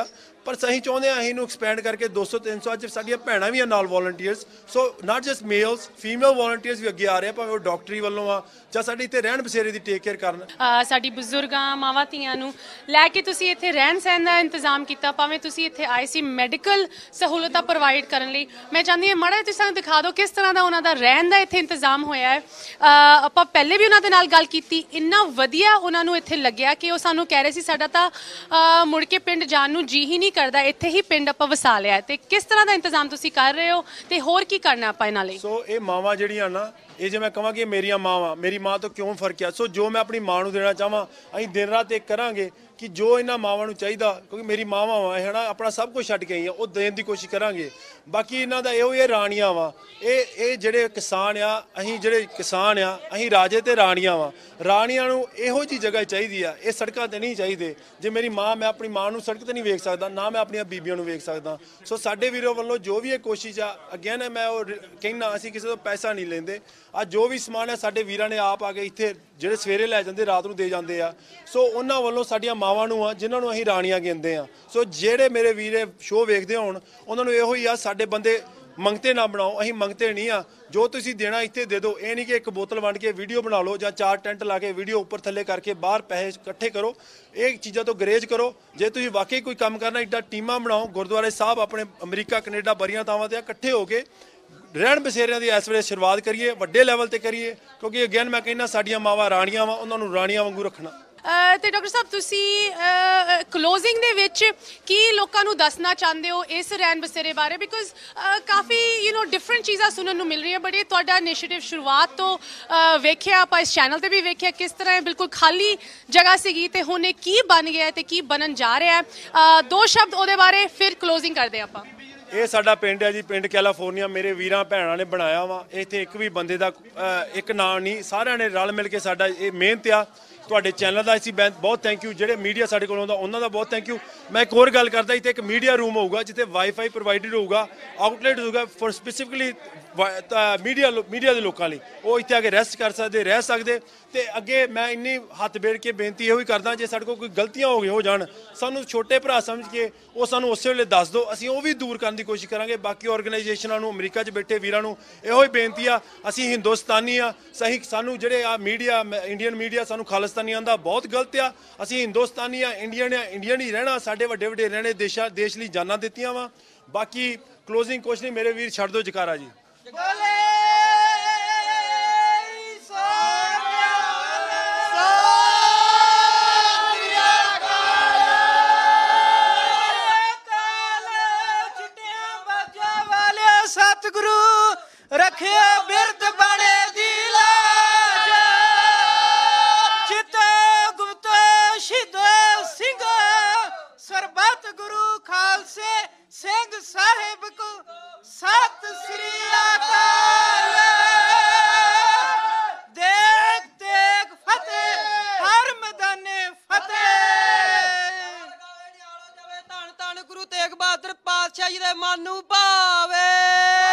ਪਰ ਅਸੀਂ ਚਾਹੁੰਦੇ ਹਾਂ ਅਸੀਂ ਇਹਨੂੰ ਐਕਸਪੈਂਡ ਕਰਕੇ 200 300 ਅੱਜ ਸਾਡੀਆਂ ਭੈਣਾਂ ਵੀ ਆ ਨਾਲ volunteers. So not just males, female volunteers ਵੀ ਅੱਗੇ ਆ ਰਹੇ ਆ, ਭਾਵੇਂ ਉਹ ਡਾਕਟਰੀ ਵੱਲੋਂ ਆ ਜਾਂ ਸਾਡੇ ਇੱਥੇ ਰਹਿਣ ਬਸੇਰੇ ਦੀ ਟੇਕ ਕੇਅਰ ਕਰਨ। ਸਾਡੀ ਬਜ਼ੁਰਗਾਂ ਮਾਵਾਂ ਧੀਆਂ ਨੂੰ ਲੈ ਕੇ ਤੁਸੀਂ ਇੱਥੇ ਰਹਿਣ ਸਹਿਣ ਦਾ ਇੰਤਜ਼ਾਮ ਕੀਤਾ, ਭਾਵੇਂ ਤੁਸੀਂ ਇੱਥੇ ਆਏ ਸੀ ਮੈਡੀਕਲ ਸਹੂਲਤਾਂ ਪ੍ਰੋਵਾਈਡ ਕਰਨ ਲਈ। ਮੈਂ ਚਾਹੁੰਦੀ ਹਾਂ ਮਾੜਾ ਤੁਸੀਂ ਸਾਨੂੰ ਦਿਖਾ ਦਿਓ ਕਿਸ ਤਰ੍ਹਾਂ ਦਾ ਉਹਨਾਂ ਦਾ ਰਹਿਣ ਦਾ ਇੱਥੇ ਇੰਤਜ਼ਾਮ ਹੋਇਆ ਹੈ। ਆਪਾਂ ਪਹਿਲੇ ਵੀ ਉਹਨਾਂ ਦੇ ਨਾਲ ਗੱਲ ਕੀਤੀ, ਇੰਨਾ ਵਧੀਆ ਉਹਨਾਂ ਨੂੰ ਇੱਥੇ ਲੱਗਿਆ ਕਿ ਉਹ ਸਾਨੂੰ ਕਹਿ ਰਹੇ ਸੀ ਸਾਡਾ ਤਾਂ ਮੁੜ ਕੇ ਪਿੰਡ ਜਾਣ ਨੂੰ ਜੀ ਹੀ ਨਹੀਂ ਕਰਦਾ, ਇੱਥੇ ਹੀ ਪਿੰਡ ਆਪਾਂ ਵਸਾ ਲਿਆ। ਤੇ ਕਿਸ ਤਰ੍ਹਾਂ ਦਾ ਇੰਤਜ਼ਾਮ ਤੁਸੀਂ ਕਰ ਰਹੇ ਹੋ ਤੇ ਹੋਰ ਕੀ ਕਰਨਾ ਆਪਾਂ ਇਹਨਾਂ ਲਈ? ਸੋ ਇਹ ਮਾਵਾਂ ਜਿਹੜੀਆਂ ਨਾ, ਇਹ ਜੇ ਮੈਂ ਕਹਾਂ ਕਿ ਮੇਰੀਆਂ ਮਾਵਾਂ, ਮੇਰੀ ਮਾਂ ਤੋਂ ਕਿਉਂ ਫਰਕ ਆ। ਸੋ ਜੋ ਮੈਂ ਆਪਣੀ ਮਾਂ ਨੂੰ ਦੇਣਾ ਚਾਹਾਂ, ਅਸੀਂ ਦਿਨ ਰਾਤ ਇਹ ਕਰਾਂਗੇ ਕਿ ਜੋ ਇਹਨਾਂ ਮਾਵਾਂ ਨੂੰ ਚਾਹੀਦਾ, ਕਿਉਂਕਿ ਮੇਰੀ ਮਾਵਾਂ ਵਾ ਹੈ ਨਾ, ਆਪਣਾ ਸਭ ਕੁਝ ਛੱਡ ਕੇ ਆਈਆਂ, ਉਹ ਦੇਣ ਦੀ ਕੋਸ਼ਿਸ਼ ਕਰਾਂਗੇ। ਬਾਕੀ ਇਹਨਾਂ ਦਾ ਇਹੋ ਇਹ ਰਾਣੀਆਂ ਵਾ, ਇਹ ਜਿਹੜੇ ਕਿਸਾਨ ਆ, ਅਸੀਂ ਜਿਹੜੇ ਕਿਸਾਨ ਆ, ਅਸੀਂ ਰਾਜੇ ਤੇ ਰਾਣੀਆਂ ਵਾ। ਰਾਣੀਆਂ ਨੂੰ ਇਹੋ ਜਿਹੀ ਜਗ੍ਹਾ ਚਾਹੀਦੀ ਆ, ਇਹ ਸੜਕਾਂ ਤੇ ਨਹੀਂ ਚਾਹੀਦੇ। ਜੇ ਮੇਰੀ ਮਾਂ, ਮੈਂ ਆਪਣੀ ਮਾਂ ਨੂੰ ਸੜਕ ਤੇ ਨਹੀਂ ਵੇਖ ਸਕਦਾ, ਨਾ ਮੈਂ ਆਪਣੀਆਂ ਬੀਬੀਆਂ ਨੂੰ ਵੇਖ ਸਕਦਾ। ਸੋ ਸਾਡੇ ਵੀਰੋ ਵੱਲੋਂ ਜੋ ਵੀ ਇਹ ਕੋਸ਼ਿਸ਼ ਆ, ਅੱਗੇ ਨਾ ਮੈਂ ਉਹ ਕਹਿਣਾ, ਅਸੀਂ ਕਿਸੇ ਤੋਂ ਪੈਸਾ ਨਹੀਂ ਲੈਂਦੇ। ਅੱਜ ਜੋ ਵੀ ਸਮਾਨ ਹੈ ਸਾਡੇ ਵੀਰਾਂ ਨੇ ਆਪ ਆ ਕੇ ਇੱਥੇ ਜਿਹੜੇ ਸਵੇਰੇ ਲੈ ਜਾਂਦੇ, ਰਾਤ ਨੂੰ ਦੇ ਜਾਂਦੇ ਆ। ਸੋ ਉਹਨਾਂ ਵੱਲੋਂ ਸਾਡੀਆਂ ਮਾਵਾਂ ਨੂੰ ਆ, ਜਿਨ੍ਹਾਂ ਨੂੰ ਅਸੀਂ ਰਾਣੀਆਂ ਕਹਿੰਦੇ ਆ। ਸੋ ਜਿਹੜੇ ਮੇਰੇ ਵੀਰੇ ਸ਼ੋਅ ਵੇਖਦੇ ਹੋਣ, ਉਹਨਾਂ ਨੂੰ ਇਹੋ ਹੀ ਆ, ਸਾਡੇ ਬੰਦੇ ਮੰਗਤੇ ਨਾ ਬਣਾਓ, ਅਸੀਂ ਮੰਗਤੇ ਨਹੀਂ ਆ। ਜੋ ਤੁਸੀਂ ਦੇਣਾ ਇੱਥੇ ਦੇ ਦਿਓ। ਇਹ ਨਹੀਂ ਕਿ ਇੱਕ ਬੋਤਲ ਵੰਡ ਕੇ ਵੀਡੀਓ ਬਣਾ ਲਓ ਜਾਂ 4 ਟੈਂਟ ਲਾ ਕੇ ਵੀਡੀਓ ਉੱਪਰ ਥੱਲੇ ਕਰਕੇ ਬਾਹਰ ਪੈਸੇ ਇਕੱਠੇ ਕਰੋ। ਇਹ ਚੀਜ਼ਾਂ ਤੋਂ ਗਰੇਜ ਕਰੋ। ਜੇ ਤੁਸੀਂ ਵਾਕਈ ਕੋਈ ਕੰਮ ਕਰਨਾ, ਇੱਦਾਂ ਟੀਮਾਂ ਬਣਾਓ। ਗੁਰਦੁਆਰੇ ਸਾਹਿਬ ਆਪਣੇ ਅਮਰੀਕਾ, ਕੈਨੇਡਾ, ਬੜੀਆਂ ਥਾਵਾਂ ਤੇ ਇਕੱਠੇ ਹੋ ਕੇ ਰਹਿਣ ਬਸੇਰਿਆਂ ਦੀ ਇਸ ਵੇਲੇ ਸ਼ੁਰੂਆਤ ਕਰੀਏ, ਵੱਡੇ ਲੈਵਲ ਤੇ ਕਰੀਏ, ਕਿਉਂਕਿ ਅਗੇਨ ਮੈਂ ਕਹਿੰਦਾ ਸਾਡੀਆਂ ਮਾਵਾਂ ਰਾਣੀਆਂ ਵਾ, ਉਹਨਾਂ ਨੂੰ ਰਾਣੀਆਂ ਵਾਂਗੂ ਰੱਖਣਾ। ਤੇ ਡਾਕਟਰ ਸਾਹਿਬ ਤੁਸੀਂ ਕਲੋਜ਼ਿੰਗ ਦੇ ਵਿੱਚ ਕੀ ਲੋਕਾਂ ਨੂੰ ਦੱਸਣਾ ਚਾਹੁੰਦੇ ਹੋ ਇਸ ਰਹਿਣ ਬਸੇਰੇ ਬਾਰੇ? ਬਿਕੋਜ਼ ਕਾਫੀ ਡਿਫਰੈਂਟ ਚੀਜ਼ਾਂ ਸੁਣਨ ਨੂੰ ਮਿਲ ਰਹੀਆਂ, ਬਟ ਇਹ ਤੁਹਾਡਾ ਇਨੀਸ਼ੀਏਟਿਵ ਸ਼ੁਰੂਆਤ ਤੋਂ ਵੇਖਿਆ, ਆਪਾਂ ਇਸ ਚੈਨਲ ਤੇ ਵੀ ਵੇਖਿਆ ਕਿਸ ਤਰ੍ਹਾਂ ਇਹ ਬਿਲਕੁਲ ਖਾਲੀ ਜਗ੍ਹਾ ਸੀਗੀ ਤੇ ਹੁਣ ਇਹ ਕੀ ਬਣ ਗਿਆ ਤੇ ਕੀ ਬਣਨ ਜਾ ਰਿਹਾ ਹੈ। 2 ਸ਼ਬਦ ਉਹਦੇ ਬਾਰੇ ਫਿਰ ਕਲੋਜ਼ਿੰਗ ਕਰਦੇ ਆਪਾਂ। ਇਹ ਸਾਡਾ ਪਿੰਡ ਹੈ ਜੀ, ਪਿੰਡ ਕੈਲੀਫੋਰਨੀਆ। ਮੇਰੇ ਵੀਰਾਂ ਭੈਣਾਂ ਨੇ ਬਣਾਇਆ ਵਾ। ਇੱਥੇ ਇੱਕ ਵੀ ਬੰਦੇ ਦਾ ਇੱਕ ਨਾਂ ਨਹੀਂ, ਸਾਰਿਆਂ ਨੇ ਰਲ ਮਿਲ ਕੇ ਸਾਡਾ ਇਹ ਮਿਹਨਤ ਆ। ਤੁਹਾਡੇ ਚੈਨਲ ਦਾ ਅਸੀਂ ਬਹੁਤ ਥੈਂਕ ਯੂ। ਜਿਹੜੇ ਮੀਡੀਆ ਸਾਡੇ ਕੋਲ ਆਉਂਦਾ ਉਹਨਾਂ ਦਾ ਬਹੁਤ ਥੈਂਕ ਯੂ। ਮੈਂ ਇੱਕ ਹੋਰ ਗੱਲ ਕਰਦਾ, ਇੱਥੇ ਇੱਕ ਮੀਡੀਆ ਰੂਮ ਹੋਊਗਾ ਜਿੱਥੇ ਵਾਈਫਾਈ ਪ੍ਰੋਵਾਈਡਡ ਹੋਊਗਾ, ਆਊਟਲੈਟ ਹੋਊਗਾ ਫॉर ਸਪੈਸੀਫਿਕਲੀ ਮੀਡੀਆ ਦੇ ਲੋਕਾਂ ਲਈ। ਉਹ ਇੱਥੇ ਆ ਕੇ ਰੈਸਟ ਕਰ ਸਕਦੇ, ਰਹਿ ਸਕਦੇ। ਤੇ ਅੱਗੇ ਮੈਂ ਇੰਨੀ ਹੱਥ ਬੇੜ ਕੇ ਬੇਨਤੀ ਇਹੋ ਹੀ ਕਰਦਾ, ਜੇ ਸਾਡੇ ਕੋਲ ਕੋਈ ਗਲਤੀਆਂ ਹੋ ਜਾਣ, ਸਾਨੂੰ ਛੋਟੇ ਭਰਾ ਸਮਝ ਕੇ ਉਹ ਸਾਨੂੰ ਉਸੇ ਵੇਲੇ ਦੱਸ ਦਿਓ, ਅਸੀਂ ਉਹ ਵੀ ਦੂਰ ਕਰਨ ਦੀ ਕੋਸ਼ਿਸ਼ ਕਰਾਂਗੇ। ਬਾਕੀ ਆਰਗੇਨਾਈਜੇਸ਼ਨਾਂ ਨੂੰ, ਅਮਰੀਕਾ 'ਚ ਬੈਠੇ ਵੀਰਾਂ ਨੂੰ ਇਹੋ ਹੀ ਬੇਨਤੀ ਆ, ਅਸੀਂ ਹਿੰਦੁਸਤਾਨੀ ਆ। ਸਾਨੂੰ ਜਿਹੜੇ ਆ ਮੀਡੀਆ, ਇੰਡੀਅਨ ਮੀਡੀਆ ਸਾਨੂੰ ਖਾਲਿਸਤਾਨੀ ਆਂਦਾ, ਬਹੁਤ ਗਲਤ ਆ। ਅਸੀਂ ਹਿੰਦੁਸਤਾਨੀ ਆ, ਇੰਡੀਅਨ ਹੀ ਰਹਿਣਾ। ਸਾਡੇ ਵੱਡੇ ਵੱਡੇ ਰਹਿਣੇ ਦੇਸ਼ ਲਈ ਜਾਨਾਂ ਦਿੱਤੀਆਂ ਵਾ। ਬਾਕੀ ਕਲੋਜ਼ਿੰਗ ਕੁਛ ਨਹੀਂ, ਮੇਰੇ ਵੀਰ ਛੱਡ ਦਿਓ ਜਕਾਰਾ ਜੀ। ਸਤਿਗੁਰੂ ਰੱਖਿਆ ਬਿਰਦ ਬਣੇ ਦੀ ਲਾਜ, ਚਿੱਤ ਗੁਪਤ ਸ਼ਹੀਦ ਸਿੰਘ ਸਰਬੱਤ ਗੁਰੂ ਖਾਲਸੇ ਸਿੰਘ ਸਾਹਿਬ ਕੋ ਸਤਿ ਸ੍ਰੀ ਅਕਾਲ। ਦੇਖ ਦੇਖ ਫਤਿਹ, ਹਰ ਮੈਦਾਨੇ ਫਤਿਹ। ਧੰਨ ਧੰਨ ਗੁਰੂ ਤੇਗ ਬਹਾਦਰ ਪਾਤਸ਼ਾਹ ਜੀ ਦੇ ਮਨ ਨੂੰ ਭਾਵੇ।